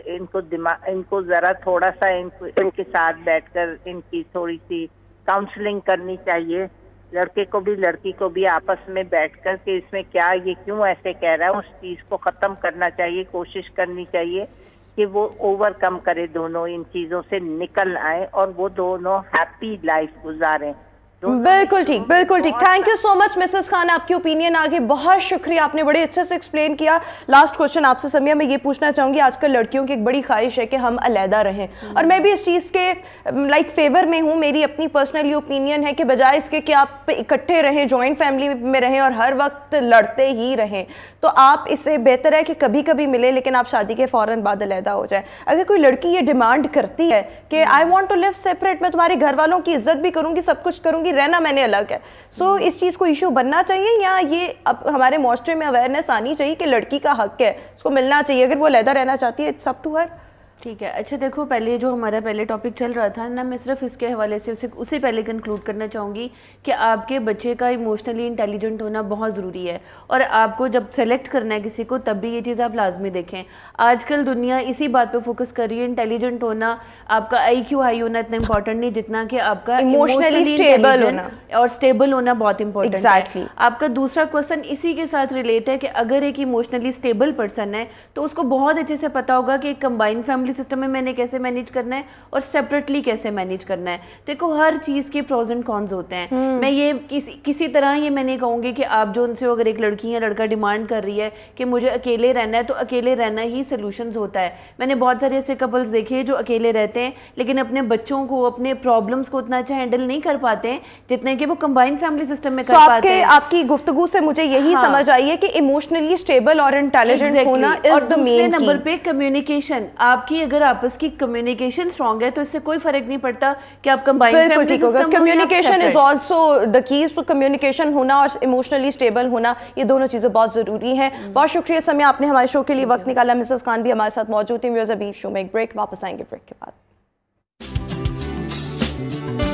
इनको जरा थोड़ा सा इनके साथ बैठकर इनकी थोड़ी सी काउंसलिंग करनी चाहिए। लड़के को भी लड़की को भी आपस में बैठकर कि इसमें क्या, ये क्यों ऐसे कह रहा है, उस चीज को खत्म करना चाहिए। कोशिश करनी चाहिए कि वो ओवरकम करे, दोनों इन चीजों से निकल आए और वो दोनों हैप्पी लाइफ गुजारें। बिल्कुल ठीक, बिल्कुल ठीक। Thank you so much Mrs Khan, आपकी ओपिनियन आगे बहुत शुक्रिया, आपने बड़े अच्छे से एक्सप्लेन किया। लास्ट क्वेश्चन आपसे समिया मैं ये पूछना चाहूँगी, आजकल लड़कियों की एक बड़ी ख्वाहिश है कि हम अलहदा रहें, और मैं भी इस चीज़ के फेवर में हूँ। मेरी अपनी पर्सनली ओपिनियन है कि बजाय इसके कि आप इकट्ठे रहें, जॉइंट फैमिली में रहें और हर वक्त लड़ते ही रहें, तो आप इससे बेहतर है कि कभी कभी मिले लेकिन आप शादी के फ़ौरन बाद अलहदा हो जाए। अगर कोई लड़की ये डिमांड करती है कि I want to live separate, मैं तुम्हारे घर वालों की इज्जत भी करूँगी, सब कुछ करूँगी, रहना मैंने अलग है, सो इस चीज को इशू बनना चाहिए, या ये अब हमारे माशरे में अवेयरनेस आनी चाहिए कि लड़की का हक है, उसको मिलना चाहिए, अगर वो अलहदा रहना चाहती है, इट्स अप टू हर। ठीक है। अच्छा देखो, पहले जो हमारा पहले टॉपिक चल रहा था ना, मैं सिर्फ इसके हवाले से उसे पहले कंक्लूड करना चाहूँगी कि आपके बच्चे का इमोशनली इंटेलिजेंट होना बहुत ज़रूरी है, और आपको जब सेलेक्ट करना है किसी को, तब भी ये चीज़ आप लाजमी देखें। आजकल दुनिया इसी बात पे फोकस कर रही है, इंटेलिजेंट होना, आपका IQ हाई होना इतना इंपॉर्टेंट नहीं जितना कि आपका इमोशनली स्टेबल होना, और स्टेबल होना बहुत इंपॉर्टेंट exactly. है। आपका दूसरा क्वेश्चन इसी के साथ रिलेट है कि अगर एक इमोशनली स्टेबल पर्सन है तो उसको बहुत अच्छे से पता होगा कि एक कंबाइंड फैमिली सिस्टम में मैंने कैसे मैनेज करना है और सेपरेटली कैसे मैनेज करना है। देखो, हर चीज़ के प्रोज एंड कॉन्स होते हैं। मैं ये किसी तरह ये मैं नहीं कहूँगी कि आप जो उनसे अगर एक लड़की या लड़का डिमांड कर रही है कि मुझे अकेले रहना है, तो अकेले रहना ही सोल्यूशंस होता है। मैंने बहुत सारे ऐसे कपल्स देखे जो अकेले रहते हैं लेकिन अपने बच्चों को, अपने प्रॉब्लम्स को उतना अच्छा हैंडल नहीं कर पाते हैं जितने कि वो कंबाइंड फैमिली सिस्टम में कर पाते हैं। आपकी गुफ्तगू से मुझे यही समझ आई है कि इमोशनली स्टेबल और इंटेलिजेंट होना इज द मेन नंबर पे कम्युनिकेशन। आपकी अगर आपस की कम्युनिकेशन स्ट्रांग है तो इससे कोई फर्क नहीं पड़ता कि आप combined family system, communication is also the keys to communication होना और इमोशनली स्टेबल होना, ये दोनों चीजें बहुत जरूरी हैं। बहुत शुक्रिया समय, आपने हमारे शो के लिए वक्त निकाला। मिसेस खान भी हमारे साथ मौजूद थी। व्यूअर्स, अभी शो में एक ब्रेक, वापस आएंगे ब्रेक के बाद।